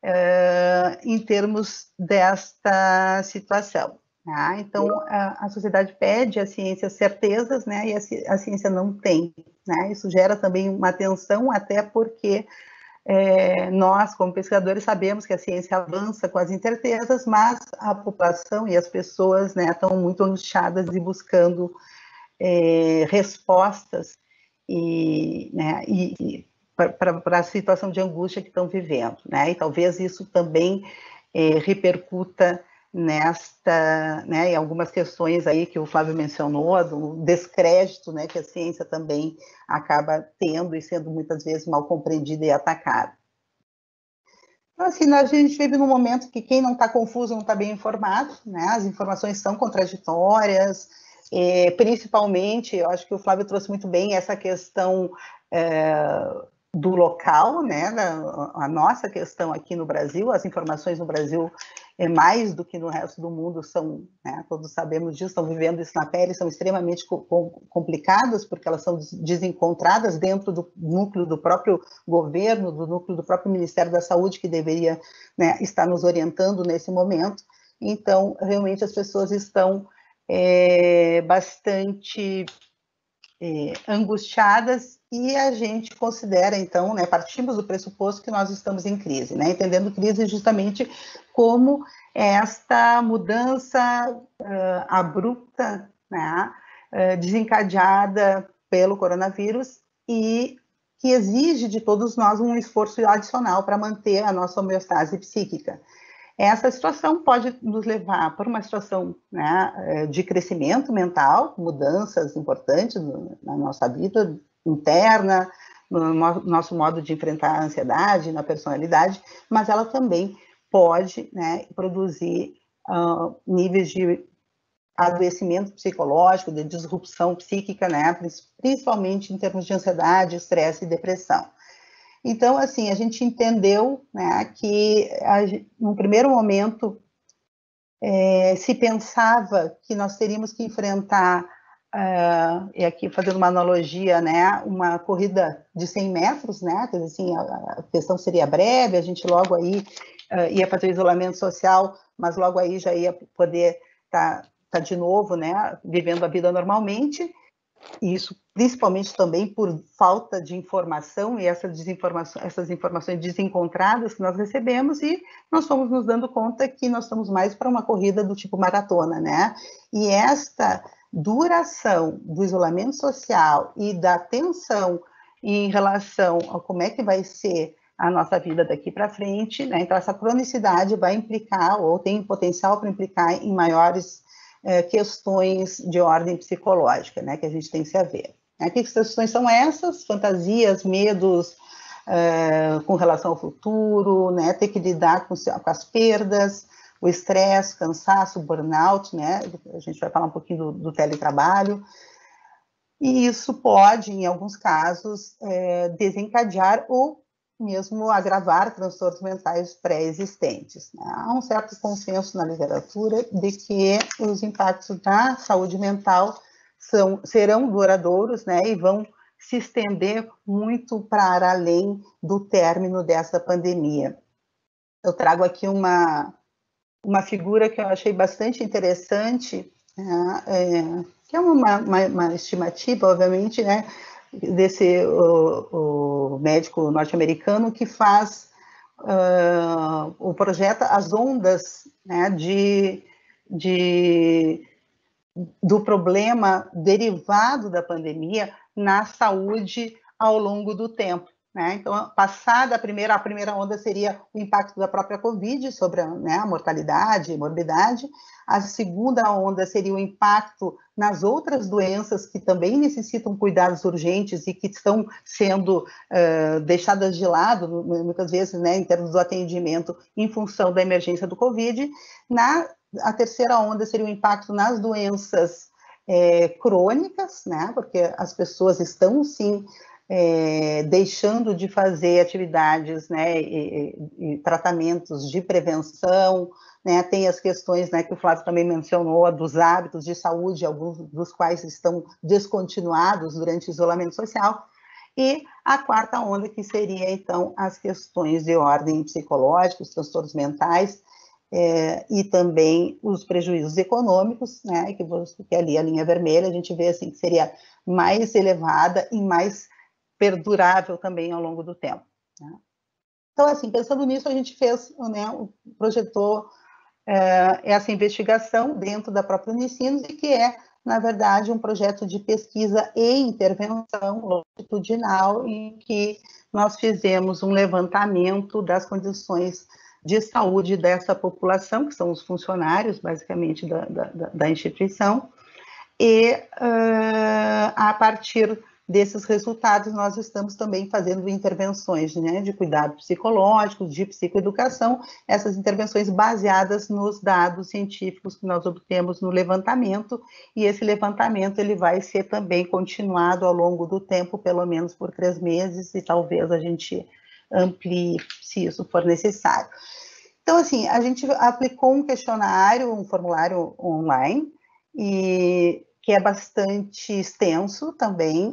é, em termos desta situação. Tá? Então, a, a sociedade pede à ciência certezas, né, e a, a ciência não tem. Né? Isso gera também uma tensão, até porque É, nós, como pesquisadores, sabemos que a ciência avança com as incertezas, mas a população e as pessoas, né, estão muito angustiadas e buscando é, respostas e, né, e, e para a situação de angústia que estão vivendo. Né, e talvez isso também é, repercuta nesta, né, em algumas questões aí que o Flávio mencionou, do descrédito, né, que a ciência também acaba tendo e sendo muitas vezes mal compreendida e atacada. Então, assim, a gente vive num momento que quem não está confuso não está bem informado, né, as informações são contraditórias, é, principalmente, eu acho que o Flávio trouxe muito bem essa questão é, do local, né, da, a nossa questão aqui no Brasil, as informações no Brasil é mais do que no resto do mundo são, né, todos sabemos disso, estão vivendo isso na pele, são extremamente co complicadas, porque elas são desencontradas dentro do núcleo do próprio governo, do núcleo do próprio Ministério da Saúde, que deveria, né, estar nos orientando nesse momento. Então, realmente, as pessoas estão é, bastante é, angustiadas, e a gente considera, então, né, partimos do pressuposto que nós estamos em crise, né, entendendo crise justamente como esta mudança uh, abrupta, né, uh, desencadeada pelo coronavírus e que exige de todos nós um esforço adicional para manter a nossa homeostase psíquica. essa situação pode nos levar para uma situação, né, de crescimento mental, mudanças importantes na nossa vida interna, no nosso modo de enfrentar a ansiedade, na personalidade, mas ela também pode, né, produzir uh, níveis de adoecimento psicológico, de disrupção psíquica, né, principalmente em termos de ansiedade, estresse e depressão. Então, assim, a gente entendeu, né, que a, num primeiro momento é, se pensava que nós teríamos que enfrentar, uh, e aqui fazendo uma analogia, né, uma corrida de cem metros, né, quer dizer, assim, a, a questão seria breve, a gente logo aí uh, ia fazer o isolamento social, mas logo aí já ia poder estar tá, tá de novo, né, vivendo a vida normalmente. E isso principalmente também por falta de informação e essa desinformação, essas informações desencontradas que nós recebemos, e nós fomos nos dando conta que nós estamos mais para uma corrida do tipo maratona, né? E esta duração do isolamento social e da tensão em relação a como é que vai ser a nossa vida daqui para frente, né? Então essa cronicidade vai implicar, ou tem potencial para implicar em maiores É, questões de ordem psicológica, né, que a gente tem que se haver. Né? Que questões são essas? Fantasias, medos é, com relação ao futuro, né, ter que lidar com, com as perdas, o estresse, cansaço, burnout, né, a gente vai falar um pouquinho do, do teletrabalho, e isso pode, em alguns casos, é, desencadear ou mesmo agravar transtornos mentais pré-existentes. Né? Há um certo consenso na literatura de que os impactos da saúde mental são, serão duradouros, né, e vão se estender muito para além do término dessa pandemia. Eu trago aqui uma, uma figura que eu achei bastante interessante, né, é, que é uma, uma, uma estimativa, obviamente, né, desse o, o médico norte-americano que faz uh, o projeto As Ondas, né, de, de, do problema derivado da pandemia na saúde ao longo do tempo. Né? Então, passada a primeira, a primeira onda seria o impacto da própria Covid sobre a, né, a mortalidade e morbidade. A segunda onda seria o impacto nas outras doenças que também necessitam cuidados urgentes e que estão sendo uh, deixadas de lado, muitas vezes, né, em termos do atendimento, em função da emergência do Covid. Na, a terceira onda seria o impacto nas doenças é, crônicas, né, porque as pessoas estão, sim, É, deixando de fazer atividades, né, e, e tratamentos de prevenção, né, tem as questões, né, que o Flávio também mencionou, dos hábitos de saúde, alguns dos quais estão descontinuados durante o isolamento social, e a quarta onda, que seria, então, as questões de ordem psicológica, os transtornos mentais, é, e também os prejuízos econômicos, né, que, que ali a linha vermelha, a gente vê, assim, que seria mais elevada e mais perdurável também ao longo do tempo. Né? Então, assim, pensando nisso, a gente fez, né, projetou é, essa investigação dentro da própria Unicinos, e que é, na verdade, um projeto de pesquisa e intervenção longitudinal, em que nós fizemos um levantamento das condições de saúde dessa população, que são os funcionários, basicamente, da, da, da instituição, e uh, a partir desses resultados, nós estamos também fazendo intervenções, né, de cuidado psicológico, de psicoeducação, essas intervenções baseadas nos dados científicos que nós obtemos no levantamento, e esse levantamento ele vai ser também continuado ao longo do tempo, pelo menos por três meses, e talvez a gente amplie se isso for necessário. Então, assim, a gente aplicou um questionário, um formulário online, e que é bastante extenso também,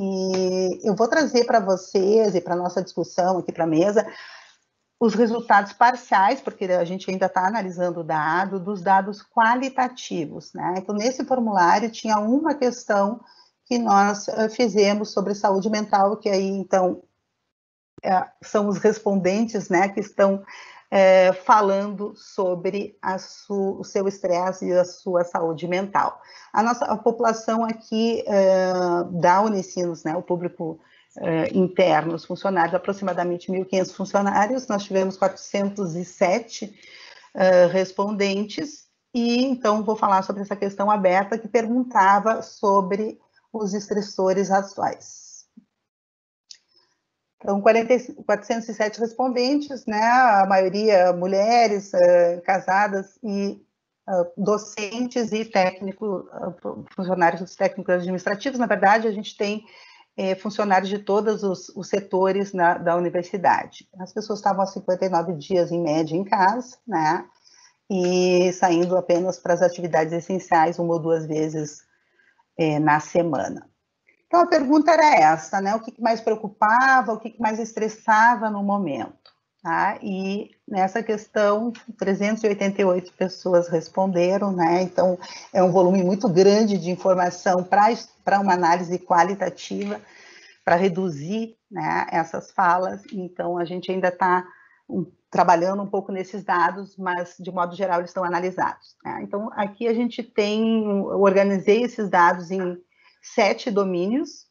e eu vou trazer para vocês e para a nossa discussão aqui para a mesa os resultados parciais, porque a gente ainda está analisando o dado, dos dados qualitativos, né? Então, nesse formulário tinha uma questão que nós uh, fizemos sobre saúde mental, que aí, então, uh, são os respondentes, né, que estão É, falando sobre a su, o seu estresse e a sua saúde mental. A nossa a população aqui é, da Unicinos, né, o público é, interno, os funcionários, aproximadamente mil e quinhentos funcionários, nós tivemos quatrocentos e sete uh, respondentes, e então vou falar sobre essa questão aberta que perguntava sobre os estressores atuais. Então, quatrocentos e sete respondentes, né, a maioria mulheres, uh, casadas e uh, docentes e técnicos, uh, funcionários técnicos administrativos. Na verdade, a gente tem eh, funcionários de todos os, os setores na, da universidade. As pessoas estavam há cinquenta e nove dias, em média, em casa, né, e saindo apenas para as atividades essenciais uma ou duas vezes eh, na semana. Então, a pergunta era essa, né? O que mais preocupava, o que mais estressava no momento? Tá? E nessa questão, trezentas e oitenta e oito pessoas responderam, né? Então, é um volume muito grande de informação para uma análise qualitativa, para reduzir, né, essas falas. Então, a gente ainda está um, trabalhando um pouco nesses dados, mas, de modo geral, eles estão analisados. Né? Então, aqui a gente tem, eu organizei esses dados em sete domínios.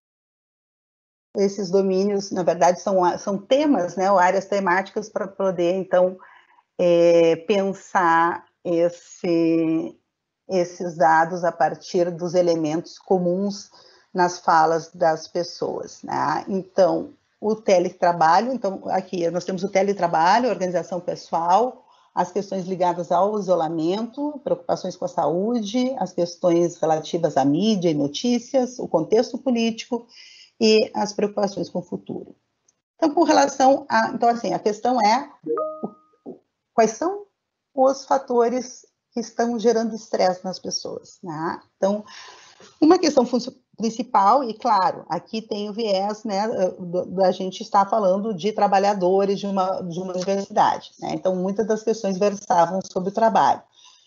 Esses domínios, na verdade, são, são temas, né, ou áreas temáticas para poder, então, é, pensar esse, esses dados a partir dos elementos comuns nas falas das pessoas. Né? Então, o teletrabalho, então, aqui nós temos o teletrabalho, organização pessoal, as questões ligadas ao isolamento, preocupações com a saúde, as questões relativas à mídia e notícias, o contexto político e as preocupações com o futuro. Então, com relação a... Então, assim, a questão é quais são os fatores que estão gerando estresse nas pessoas, né? Então, uma questão principal, e claro, aqui tem o viés, né, da gente estar falando de trabalhadores de uma, de uma universidade, né? Então, muitas das questões versavam sobre o trabalho.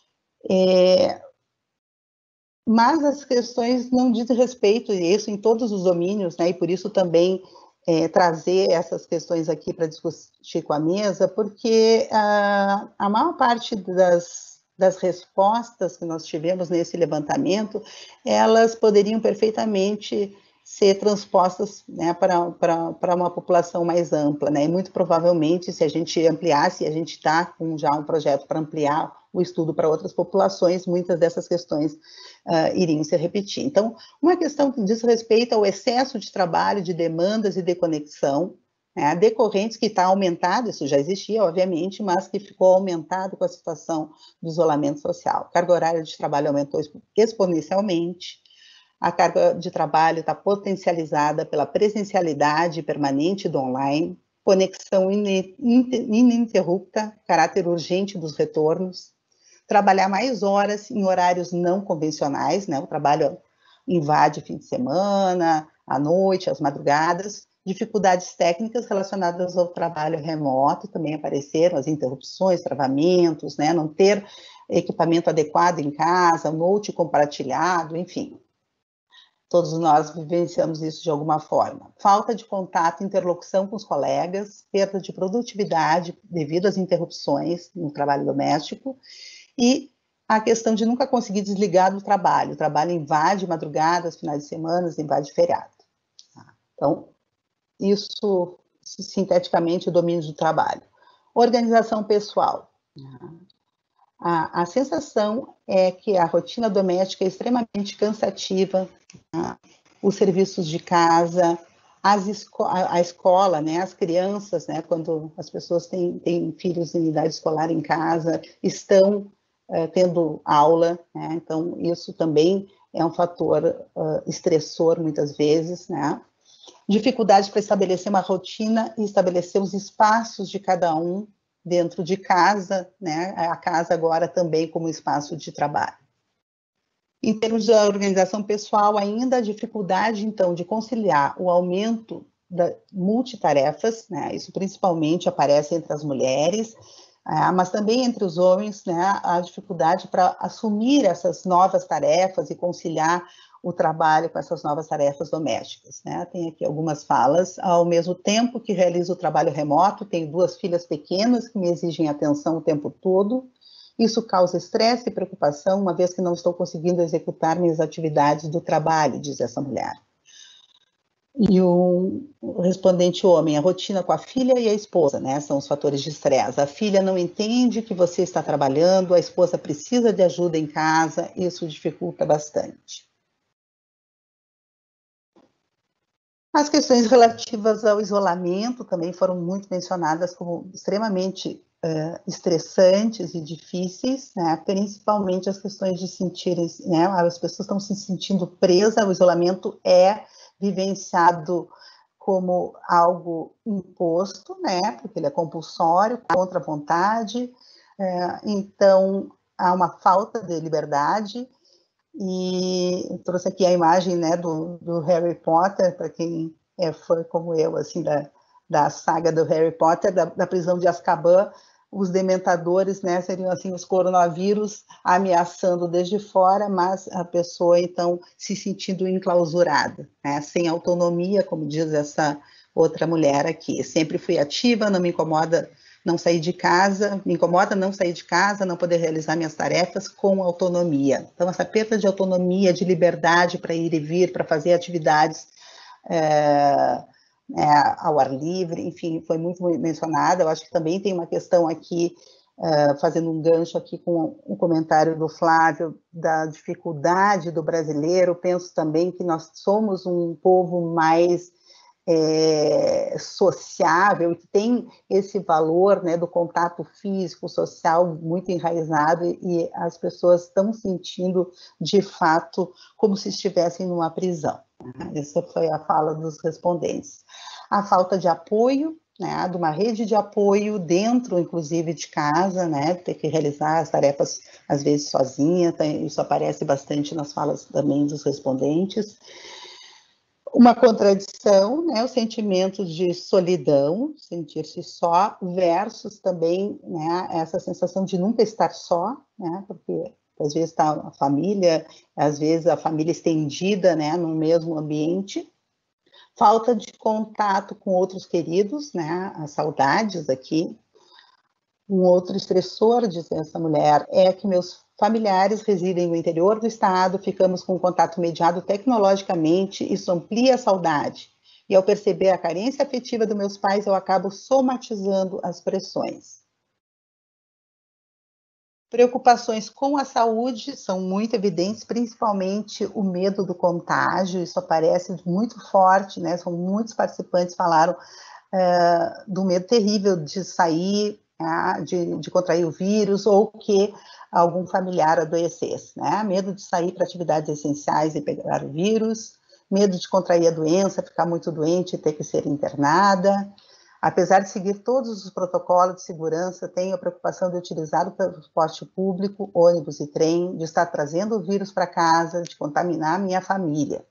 É, mas as questões não dizem respeito, e isso em todos os domínios, né, e por isso também é, trazer essas questões aqui para discutir com a mesa, porque a, a maior parte das das respostas que nós tivemos nesse levantamento, elas poderiam perfeitamente ser transpostas, né, para, para, para uma população mais ampla, né, e muito provavelmente, se a gente ampliasse, a gente está com já um projeto para ampliar o estudo para outras populações, muitas dessas questões uh, iriam se repetir. Então, uma questão que diz respeito ao excesso de trabalho, de demandas e de conexão, né, decorrentes que está aumentado, isso já existia, obviamente, mas que ficou aumentado com a situação do isolamento social. A carga horária de trabalho aumentou exponencialmente, a carga de trabalho está potencializada pela presencialidade permanente do online, conexão ininterrupta, caráter urgente dos retornos, trabalhar mais horas em horários não convencionais, né, o trabalho invade fim de semana, à noite, às madrugadas, dificuldades técnicas relacionadas ao trabalho remoto também apareceram, as interrupções, travamentos, né, não ter equipamento adequado em casa, note compartilhado, enfim. Todos nós vivenciamos isso de alguma forma. Falta de contato e interlocução com os colegas, perda de produtividade devido às interrupções no trabalho doméstico e a questão de nunca conseguir desligar do trabalho. O trabalho invade madrugadas, finais de semana, invade feriado. Então, isso, sinteticamente, o domínio do trabalho. Organização pessoal. A, a sensação é que a rotina doméstica é extremamente cansativa, tá? Os serviços de casa, as esco a, a escola, né, as crianças, né, quando as pessoas têm, têm filhos em idade escolar em casa, estão uh, tendo aula, né, então isso também é um fator uh, estressor muitas vezes, né? Dificuldade para estabelecer uma rotina e estabelecer os espaços de cada um dentro de casa, né? A casa agora também como espaço de trabalho. Em termos de organização pessoal, ainda a dificuldade, então, de conciliar o aumento das multitarefas, né? Isso principalmente aparece entre as mulheres, ah, mas também entre os homens, né? A dificuldade para assumir essas novas tarefas e conciliar o trabalho com essas novas tarefas domésticas, né? Tem aqui algumas falas. Ao mesmo tempo que realizo o trabalho remoto, tenho duas filhas pequenas que me exigem atenção o tempo todo. Isso causa estresse e preocupação, uma vez que não estou conseguindo executar minhas atividades do trabalho, diz essa mulher. E o, o respondente homem, a rotina com a filha e a esposa, né, são os fatores de estresse. A filha não entende que você está trabalhando, a esposa precisa de ajuda em casa, isso dificulta bastante. As questões relativas ao isolamento também foram muito mencionadas como extremamente uh, estressantes e difíceis, né? Principalmente as questões de sentirem, né? As pessoas estão se sentindo presas, o isolamento é vivenciado como algo imposto, né? Porque ele é compulsório, contra a vontade, uh, então há uma falta de liberdade. E eu trouxe aqui a imagem, né, do, do Harry Potter, para quem é fã como eu, assim, da, da saga do Harry Potter, da, da prisão de Azkaban. Os dementadores, né, seriam assim os coronavírus ameaçando desde fora, mas a pessoa então se sentindo enclausurada, né, sem autonomia, como diz essa outra mulher aqui. Sempre fui ativa, não me incomoda não sair de casa, me incomoda não sair de casa, não poder realizar minhas tarefas com autonomia. Então, essa perda de autonomia, de liberdade para ir e vir, para fazer atividades é, é, ao ar livre, enfim, foi muito mencionada. Eu acho que também tem uma questão aqui, é, fazendo um gancho aqui com o comentário do Flávio, da dificuldade do brasileiro. Penso também que nós somos um povo mais É, sociável, que tem esse valor, né, do contato físico, social muito enraizado, e as pessoas estão sentindo de fato como se estivessem numa prisão. Essa foi a fala dos respondentes. A falta de apoio, né, de uma rede de apoio dentro, inclusive, de casa, né, ter que realizar as tarefas às vezes sozinha, isso aparece bastante nas falas também dos respondentes. Uma contradição, né, o sentimento de solidão, sentir-se só, versus também, né, essa sensação de nunca estar só, né, porque às vezes está a família, às vezes a família estendida, né, no mesmo ambiente. Falta de contato com outros queridos, né, as saudades aqui. Um outro estressor, diz essa mulher, é que meus familiares residem no interior do estado, ficamos com contato mediado tecnologicamente, isso amplia a saudade. E ao perceber a carência afetiva dos meus pais, eu acabo somatizando as pressões. Preocupações com a saúde são muito evidentes, principalmente o medo do contágio, isso aparece muito forte, né? São muitos participantes falaram uh, do medo terrível de sair, uh, de, de contrair o vírus, ou que algum familiar adoecesse, né? Medo de sair para atividades essenciais e pegar o vírus, medo de contrair a doença, ficar muito doente e ter que ser internada. Apesar de seguir todos os protocolos de segurança, tenho a preocupação de utilizar o transporte público, ônibus e trem, de estar trazendo o vírus para casa, de contaminar a minha família.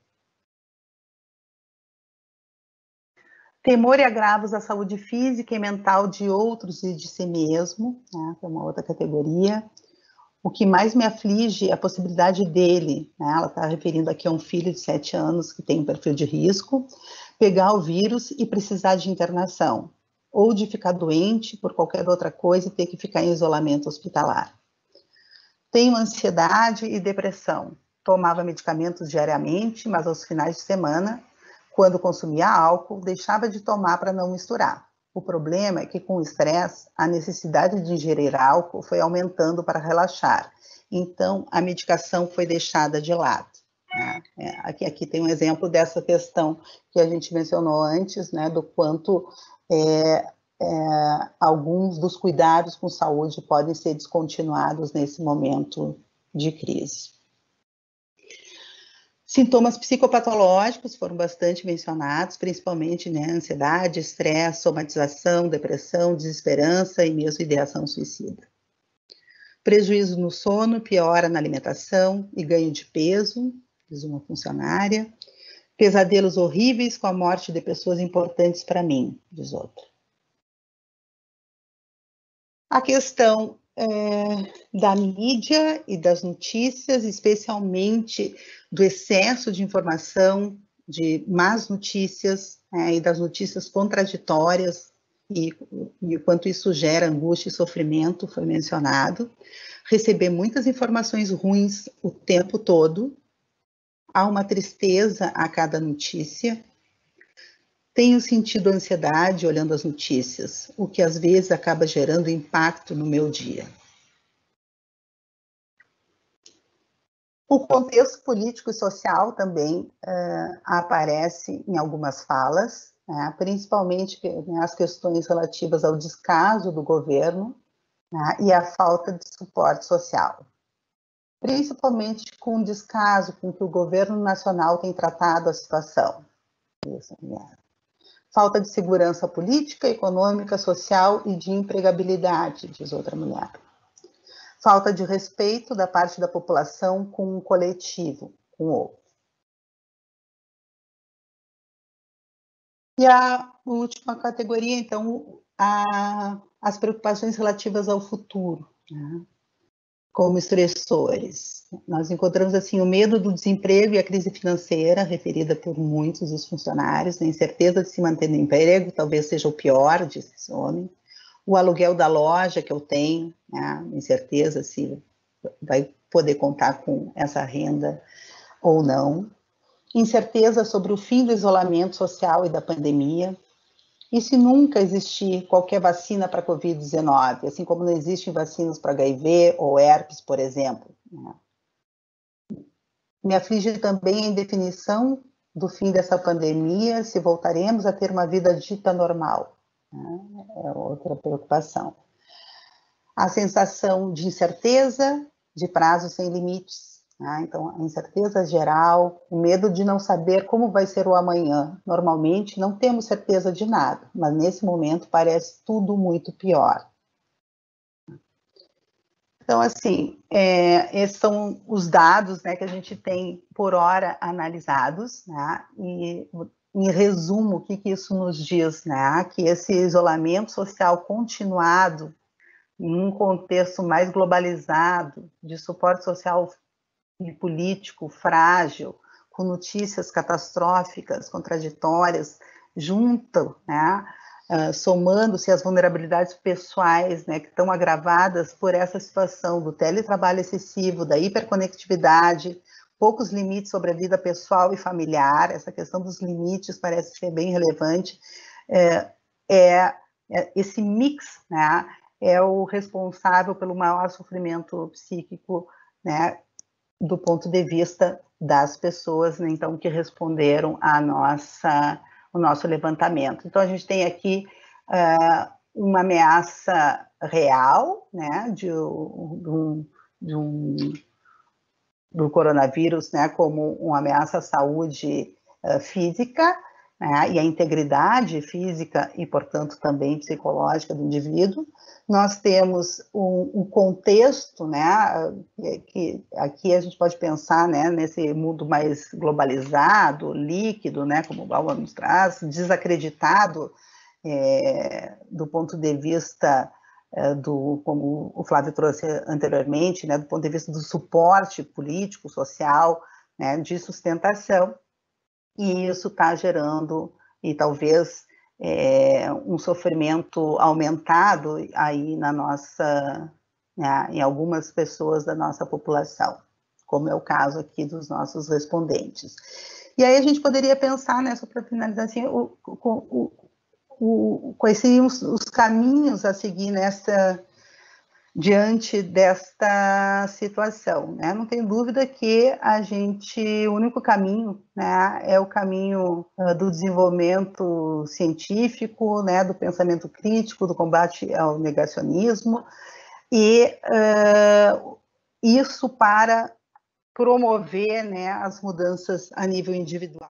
Temor e agravos à saúde física e mental de outros e de si mesmo, né, que é uma outra categoria. O que mais me aflige é a possibilidade dele, né, ela está referindo aqui a um filho de sete anos que tem um perfil de risco, pegar o vírus e precisar de internação, ou de ficar doente por qualquer outra coisa e ter que ficar em isolamento hospitalar. Tenho ansiedade e depressão. Tomava medicamentos diariamente, mas aos finais de semana, quando consumia álcool, deixava de tomar para não misturar. O problema é que com o estresse, a necessidade de ingerir álcool foi aumentando para relaxar. Então, a medicação foi deixada de lado. Né? É, aqui, aqui tem um exemplo dessa questão que a gente mencionou antes, né, do quanto é, é, alguns dos cuidados com saúde podem ser descontinuados nesse momento de crise. Sintomas psicopatológicos foram bastante mencionados, principalmente, né, ansiedade, estresse, somatização, depressão, desesperança e mesmo ideação suicida. Prejuízo no sono, piora na alimentação e ganho de peso, diz uma funcionária. Pesadelos horríveis com a morte de pessoas importantes para mim, diz outra. A questão é, da mídia e das notícias, especialmente do excesso de informação, de más notícias, é, e das notícias contraditórias, e, e o quanto isso gera angústia e sofrimento, foi mencionado. Receber muitas informações ruins o tempo todo, há uma tristeza a cada notícia, tenho sentido ansiedade olhando as notícias, o que às vezes acaba gerando impacto no meu dia. O contexto político e social também uh, aparece em algumas falas, né, principalmente né, as questões relativas ao descaso do governo, né, e a falta de suporte social. Principalmente com o descaso com que o governo nacional tem tratado a situação. Isso, né? Falta de segurança política, econômica, social e de empregabilidade, diz outra mulher. Falta de respeito da parte da população com o coletivo, com o outro. E a última categoria, então, a, as preocupações relativas ao futuro, né? Como estressores. Nós encontramos assim o medo do desemprego e a crise financeira, referida por muitos dos funcionários, a incerteza de se manter no emprego, talvez seja o pior, disse esse homem. O aluguel da loja que eu tenho, né, incerteza se vai poder contar com essa renda ou não. Incerteza sobre o fim do isolamento social e da pandemia. E se nunca existir qualquer vacina para a covid dezenove, assim como não existem vacinas para H I V ou herpes, por exemplo. Né? Me aflige também a indefinição do fim dessa pandemia, se voltaremos a ter uma vida dita normal. Né? É outra preocupação. A sensação de incerteza, de prazos sem limites. Né? Então, a incerteza geral, o medo de não saber como vai ser o amanhã. Normalmente, não temos certeza de nada, mas nesse momento parece tudo muito pior. Então, assim, é, esses são os dados, né, que a gente tem por hora analisados, né, e em resumo, o que, que isso nos diz, né, que esse isolamento social continuado, em um contexto mais globalizado, de suporte social e político frágil, com notícias catastróficas, contraditórias, junto, né, uh, somando-se as vulnerabilidades pessoais, né, que estão agravadas por essa situação do teletrabalho excessivo, da hiperconectividade, poucos limites sobre a vida pessoal e familiar, essa questão dos limites parece ser bem relevante, é, é, é esse mix, né, é o responsável pelo maior sofrimento psíquico, né, do ponto de vista das pessoas, né, então, que responderam a nossa, o nosso levantamento. Então, a gente tem aqui uh, uma ameaça real, né, de, de, um, de um, do coronavírus, né, como uma ameaça à saúde uh, física, né, e à integridade física e, portanto, também psicológica do indivíduo. Nós temos um, um contexto, né, que aqui a gente pode pensar, né, nesse mundo mais globalizado, líquido, né, como o Bauman nos traz, desacreditado é, do ponto de vista é, do, como o Flávio trouxe anteriormente, né, do ponto de vista do suporte político, social, né, de sustentação, e isso está gerando, e talvez é, um sofrimento aumentado aí na nossa, né, em algumas pessoas da nossa população, como é o caso aqui dos nossos respondentes. E aí a gente poderia pensar, né, só para finalizar assim, o, o, o, quais seriam os, os caminhos a seguir nessa, diante desta situação, né? Não tem dúvida que a gente, o único caminho, né, é o caminho uh, do desenvolvimento científico, né, do pensamento crítico, do combate ao negacionismo, e uh, isso para promover, né, as mudanças a nível individual.